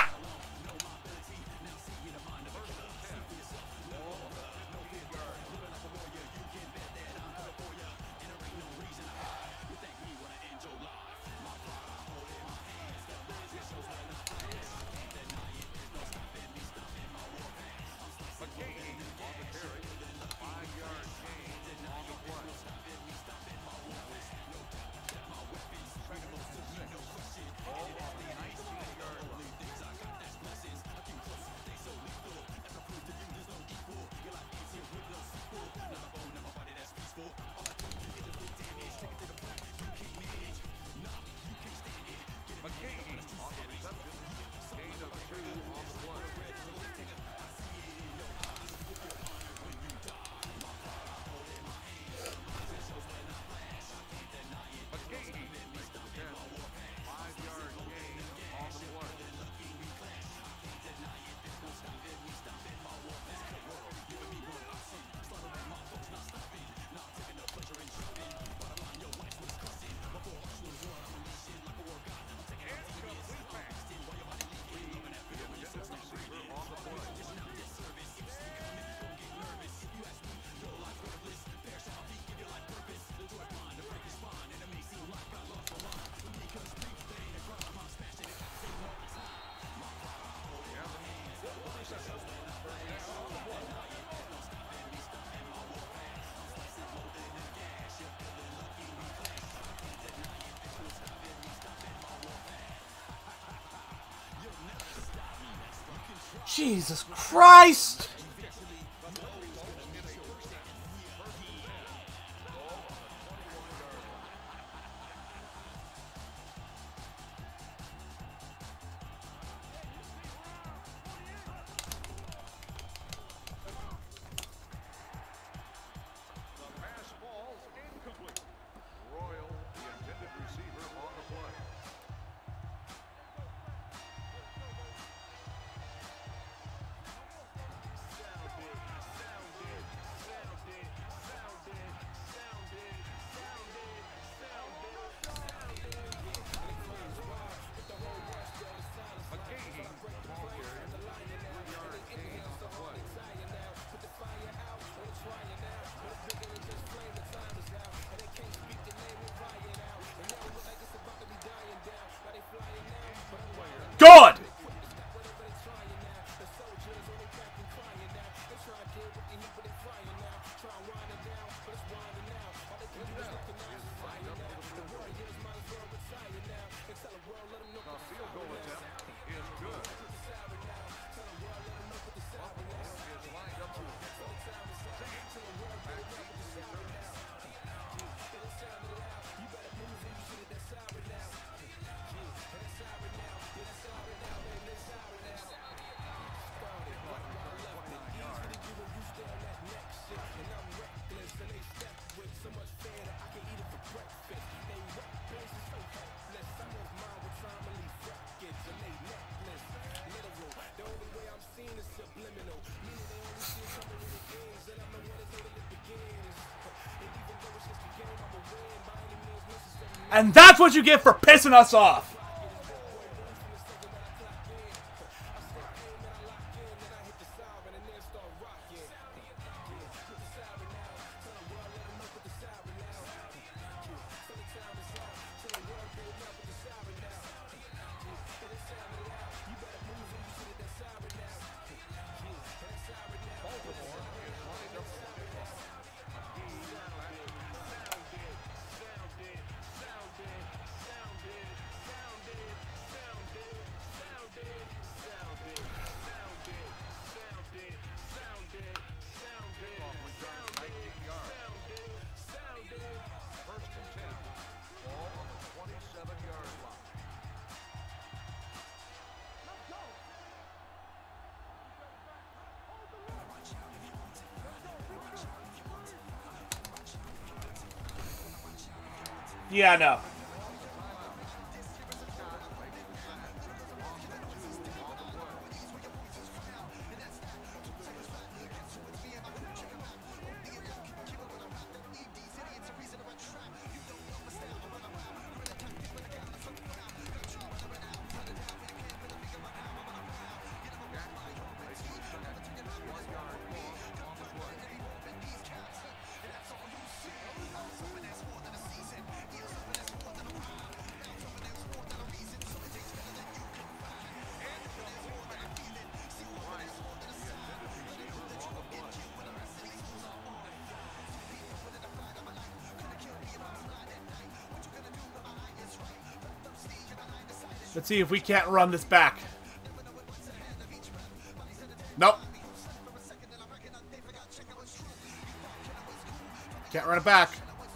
Jesus Christ! Good! And that's what you get for pissing us off. Yeah, no. Let's see if we can't run this back. Nope. Can't run it back.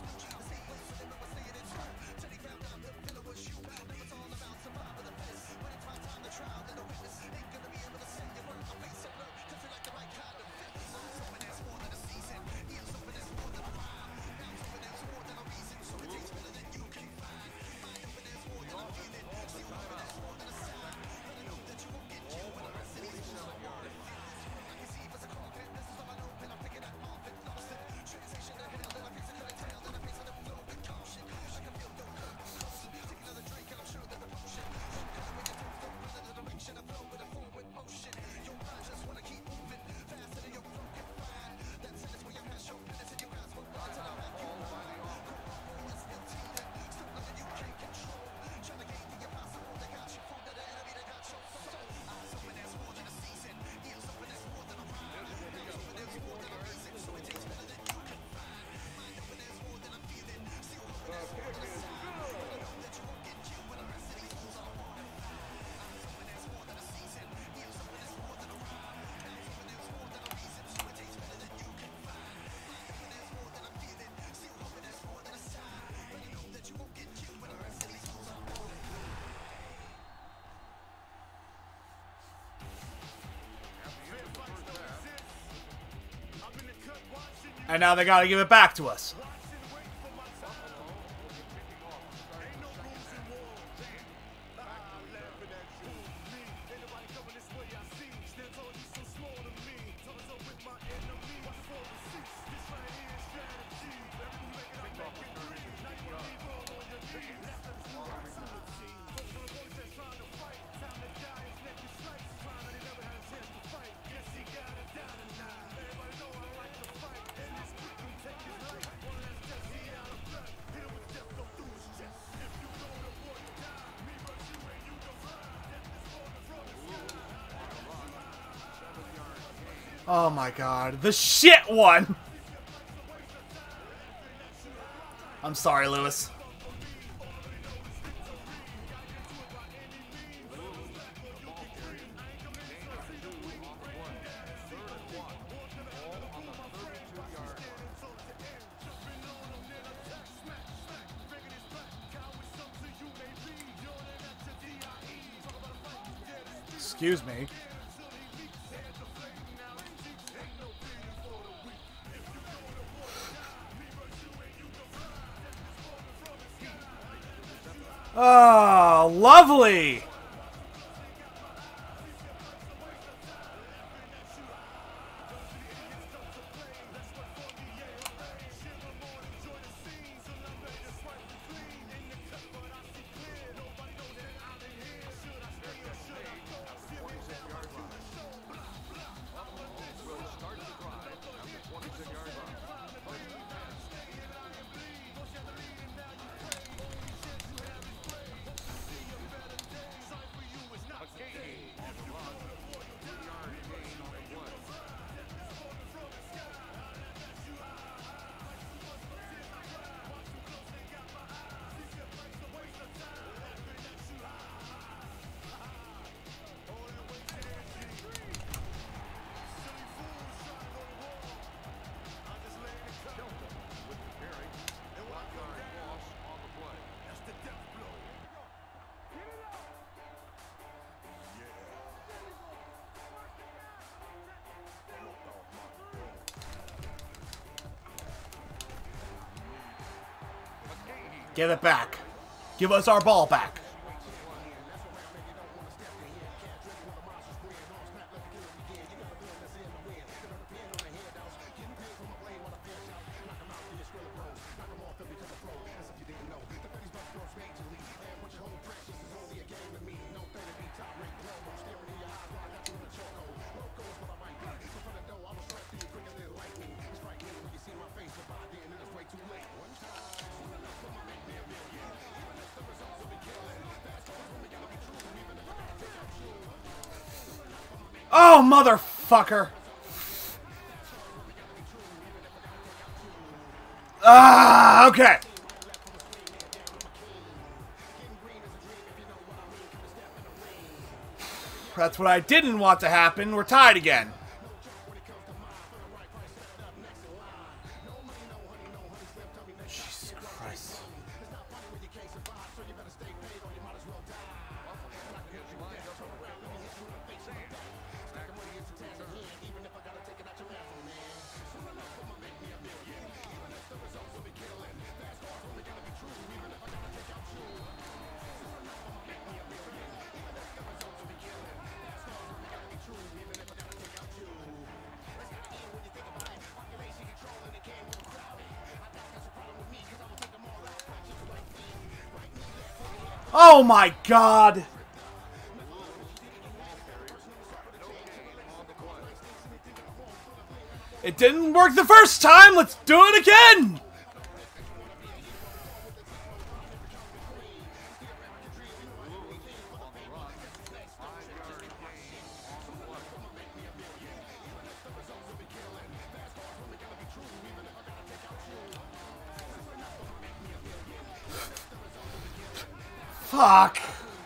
And now they gotta give it back to us. Oh my god. The shit one! I'm sorry, Lewis. Excuse me. Oh, lovely! Give it back. Give us our ball back. Oh, motherfucker! Ah, okay. That's what I didn't want to happen. We're tied again. Jesus Christ. Oh my God! It didn't work the first time! Let's do it again! Fuck.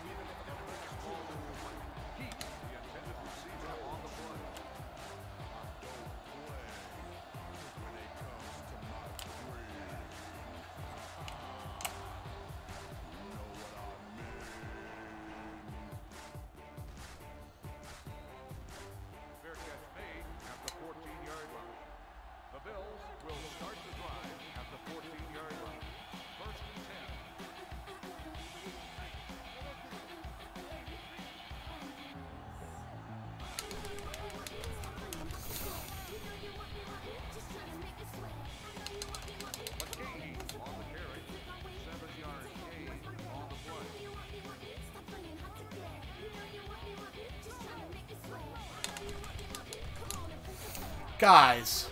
Fair catch made at the fourteen-yard line. The Bills will start the drive at the fourteen-yard line. First and ten. Guys.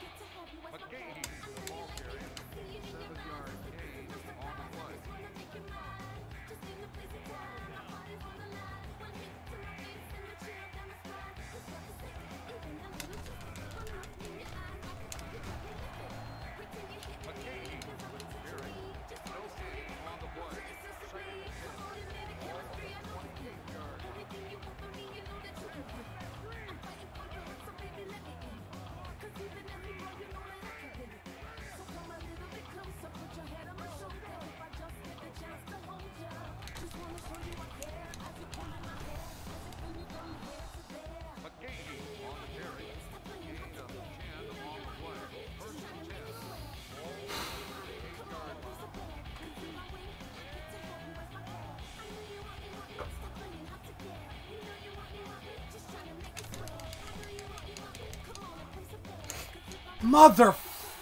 Mother.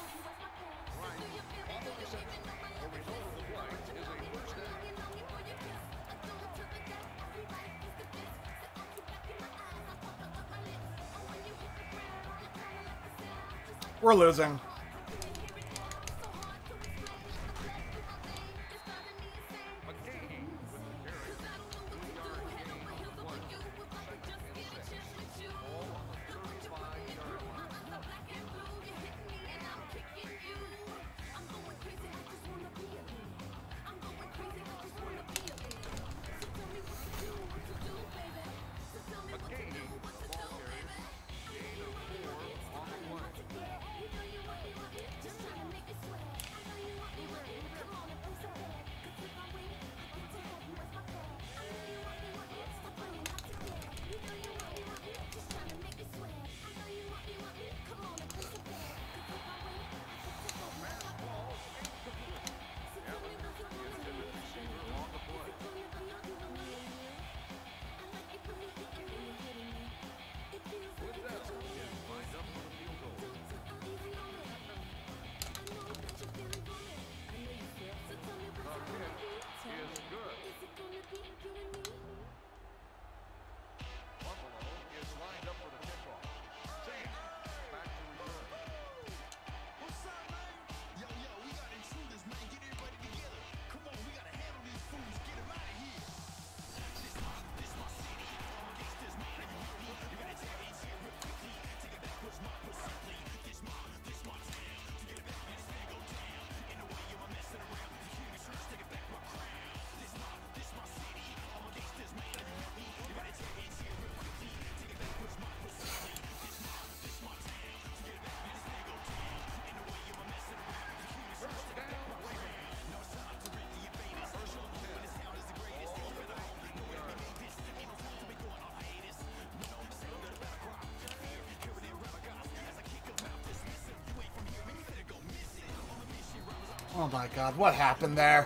We're losing. Oh my god, what happened there?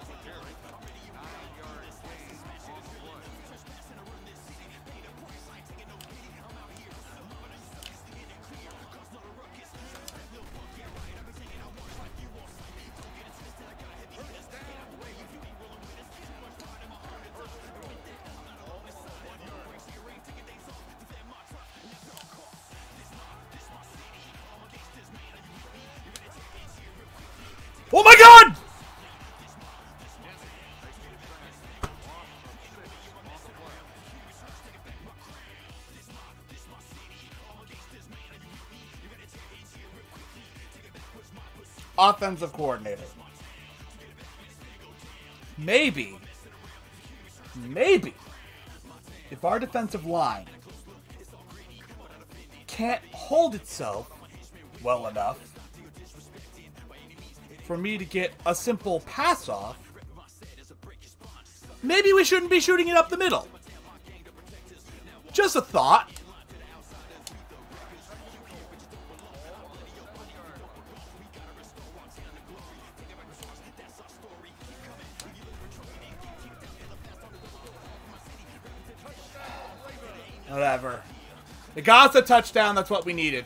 Oh my god! Offensive coordinator. Maybe, maybe, if our defensive line can't hold itself well enough for me to get a simple pass off, maybe we shouldn't be shooting it up the middle. Just a thought. Whatever. It got us a touchdown. That's what we needed.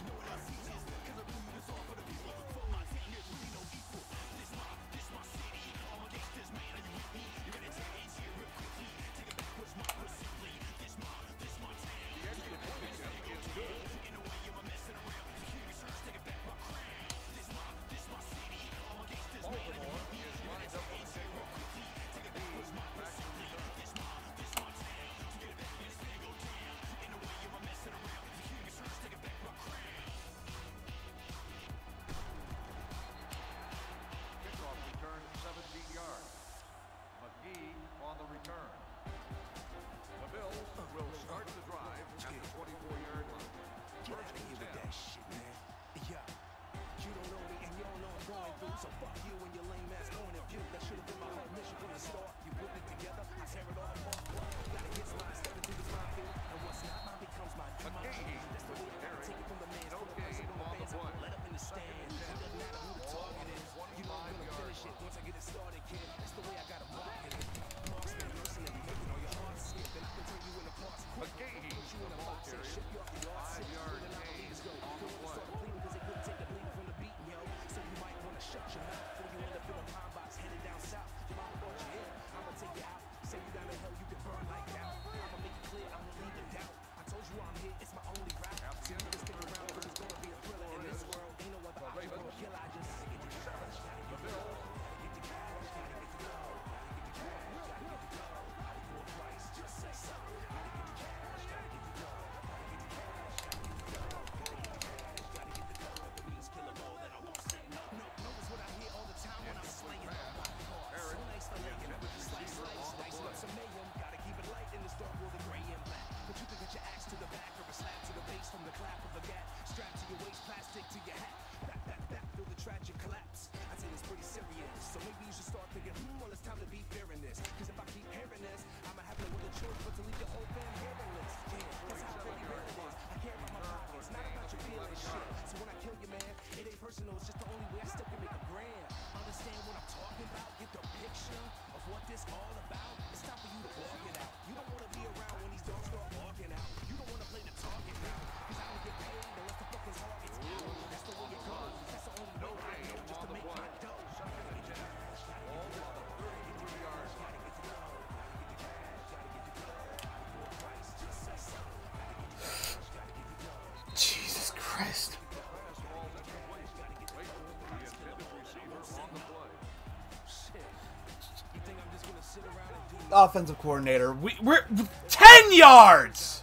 Offensive coordinator. We, we're ten yards.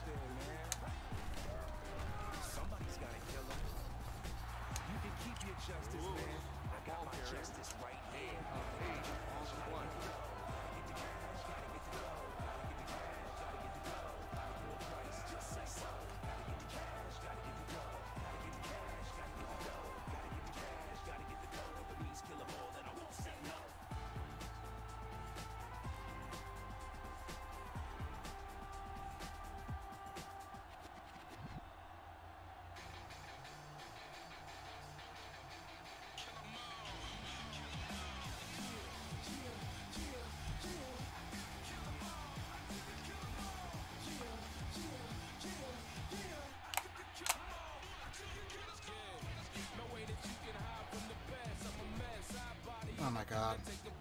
job.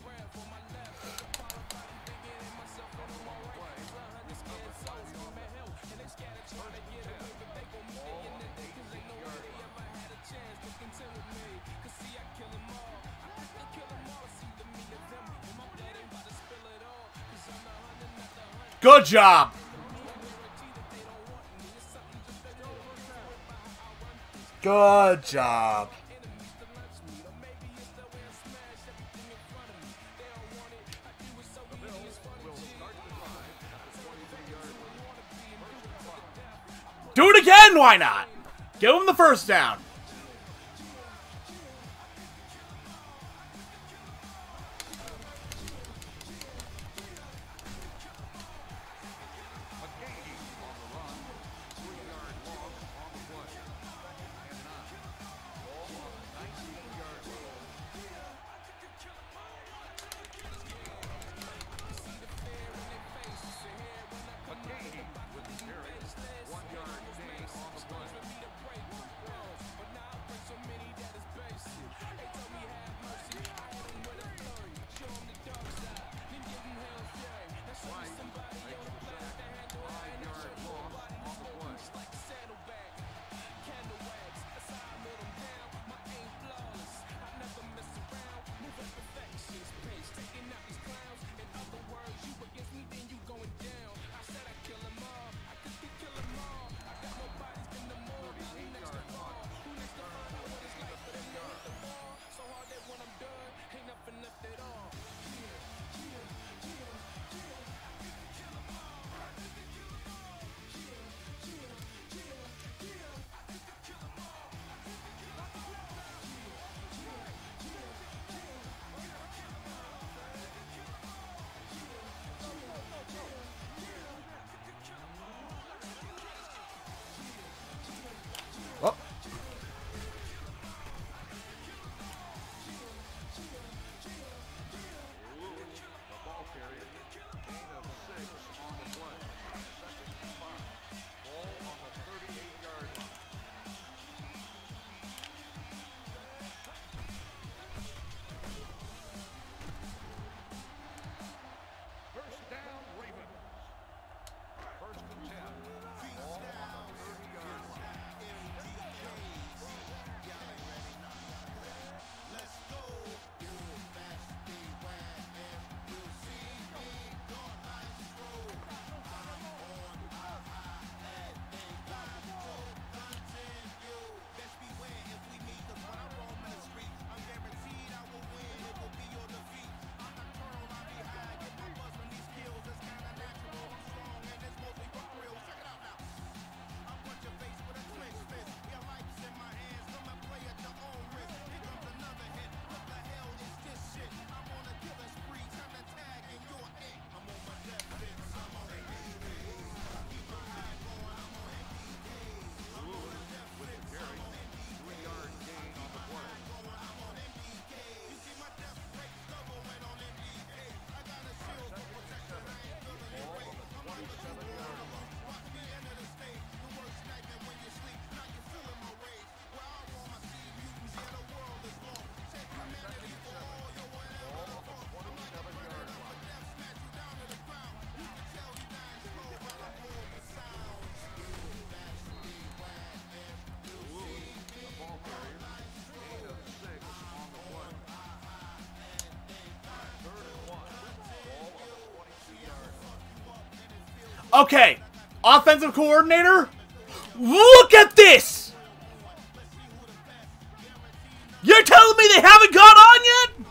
Good job. Good job. Do it again, why not? Give him the first down. Well. Okay, offensive coordinator, look at this! You're telling me they haven't got on yet?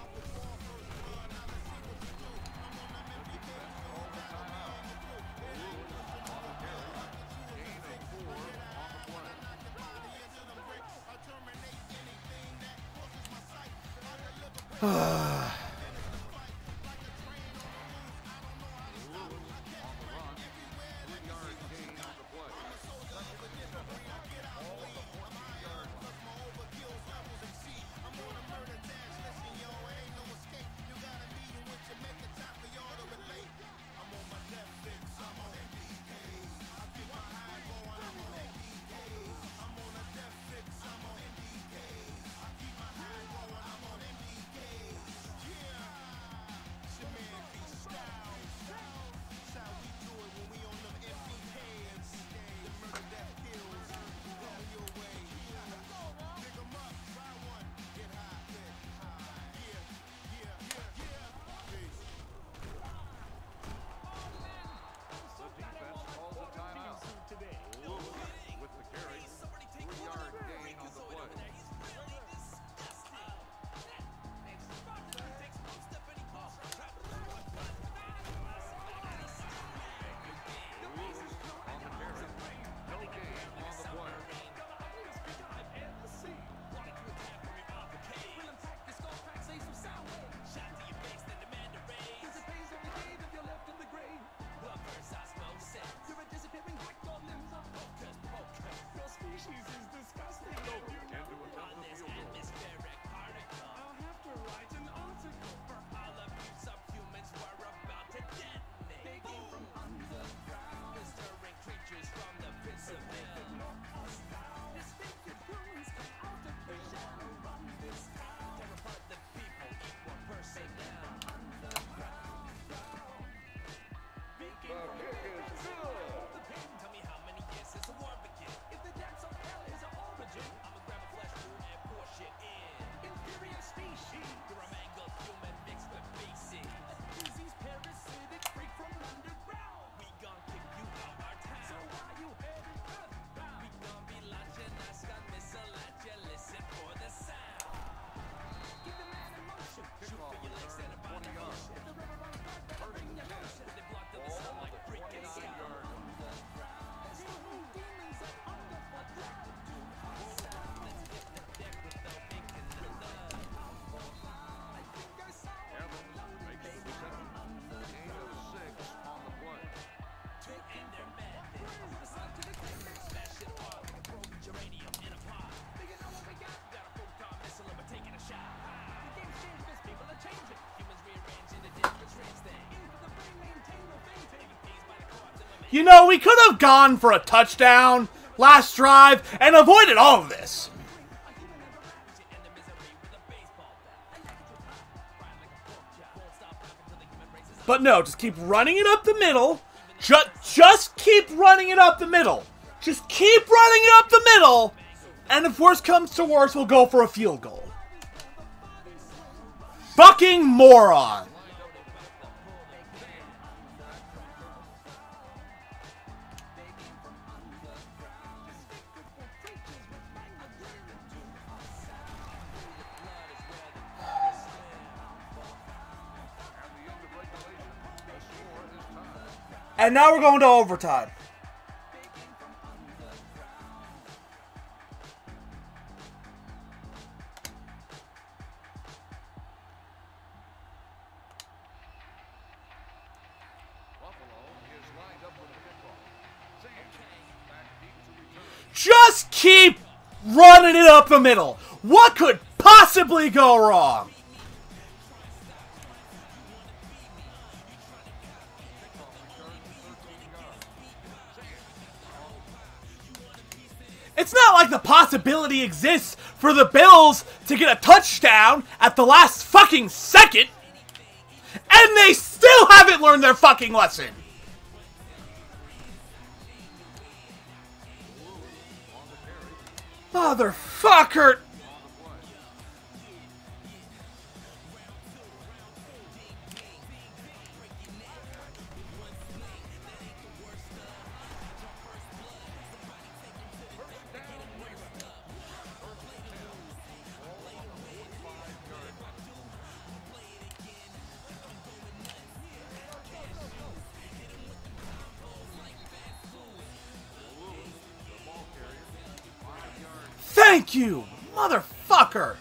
You know, we could have gone for a touchdown last drive and avoided all of this. But no, just keep running it up the middle. Just, just keep running it up the middle. Just keep running it up the middle. And if worse comes to worse, we'll go for a field goal. Fucking moron. And now we're going to overtime. Just keep running it up the middle. What could possibly go wrong? It's not like the possibility exists for the Bills to get a touchdown at the last fucking second, and they still haven't learned their fucking lesson. Motherfucker. Thank you, motherfucker!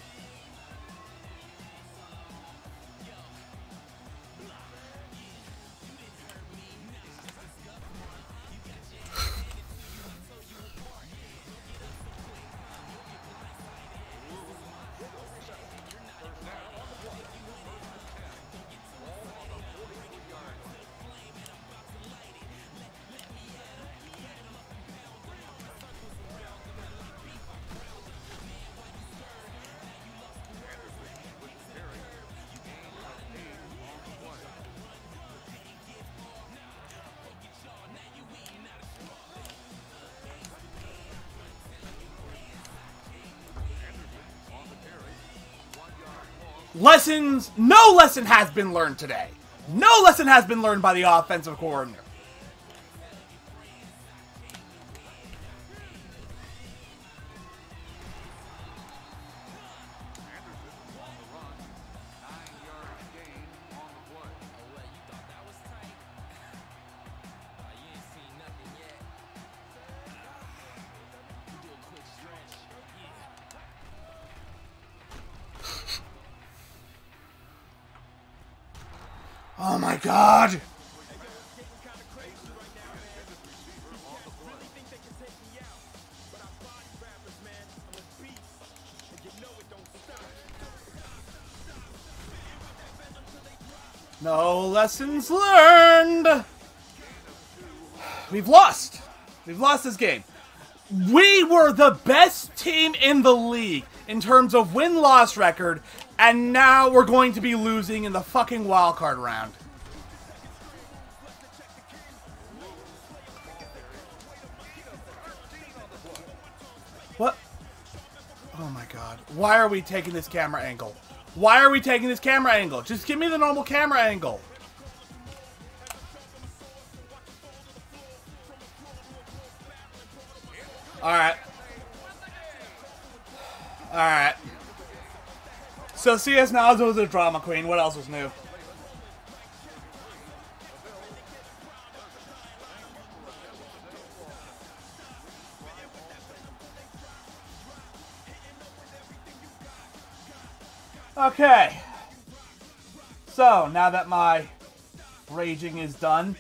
Lessons, no lesson has been learned today. No lesson has been learned by the offensive coordinator. Oh my god! No lessons learned! We've lost! We've lost this game. We were the best team in the league in terms of win-loss record, and now we're going to be losing in the fucking wildcard round. What? Oh my god. Why are we taking this camera angle? Why are we taking this camera angle? Just give me the normal camera angle. Alright. Alright. So C S Nazo was a drama queen. What else was new? Okay. So, now that my raging is done,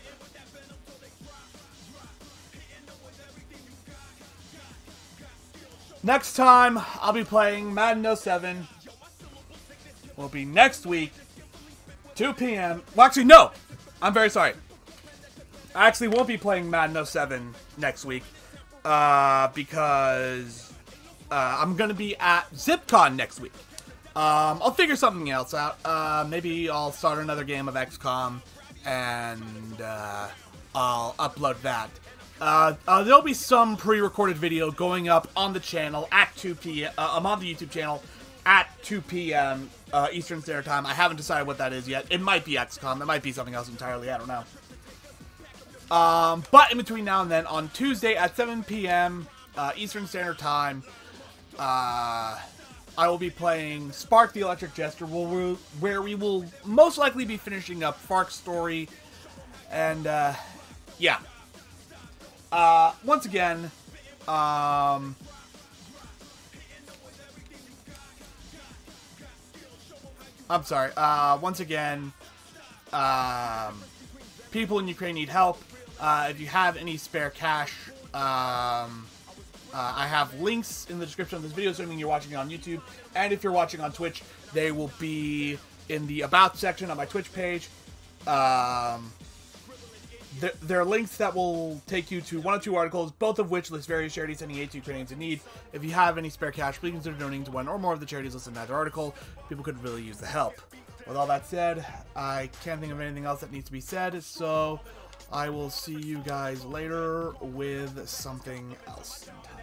next time I'll be playing Madden oh seven. Will be next week, two p m Well, actually, no. I'm very sorry. I actually won't be playing Madden oh seven next week uh, because uh, I'm going to be at ZipCon next week. Um, I'll figure something else out. Uh, maybe I'll start another game of X COM and uh, I'll upload that. Uh, uh, there'll be some pre-recorded video going up on the channel at two p m Uh, I'm on the YouTube channel at two p m Uh, Eastern Standard Time. I haven't decided what that is yet. It might be X COM. It might be something else entirely. I don't know. Um, but in between now and then, on Tuesday at seven p m Uh, Eastern Standard Time, uh, I will be playing Spark the Electric Jester, where we will most likely be finishing up Fark's story. And, uh, yeah. Uh, once again, um... I'm sorry. Uh, once again, um, people in Ukraine need help. Uh, if you have any spare cash, um, uh, I have links in the description of this video, assuming you're watching it on YouTube. And if you're watching on Twitch, they will be in the About section on my Twitch page. Um, there, there are links that will take you to one or two articles, both of which list various charities sending aid to Ukrainians in need. If you have any spare cash, please consider donating to one or more of the charities listed in either article. People could really use the help. With all that said, I can't think of anything else that needs to be said, so I will see you guys later with something else.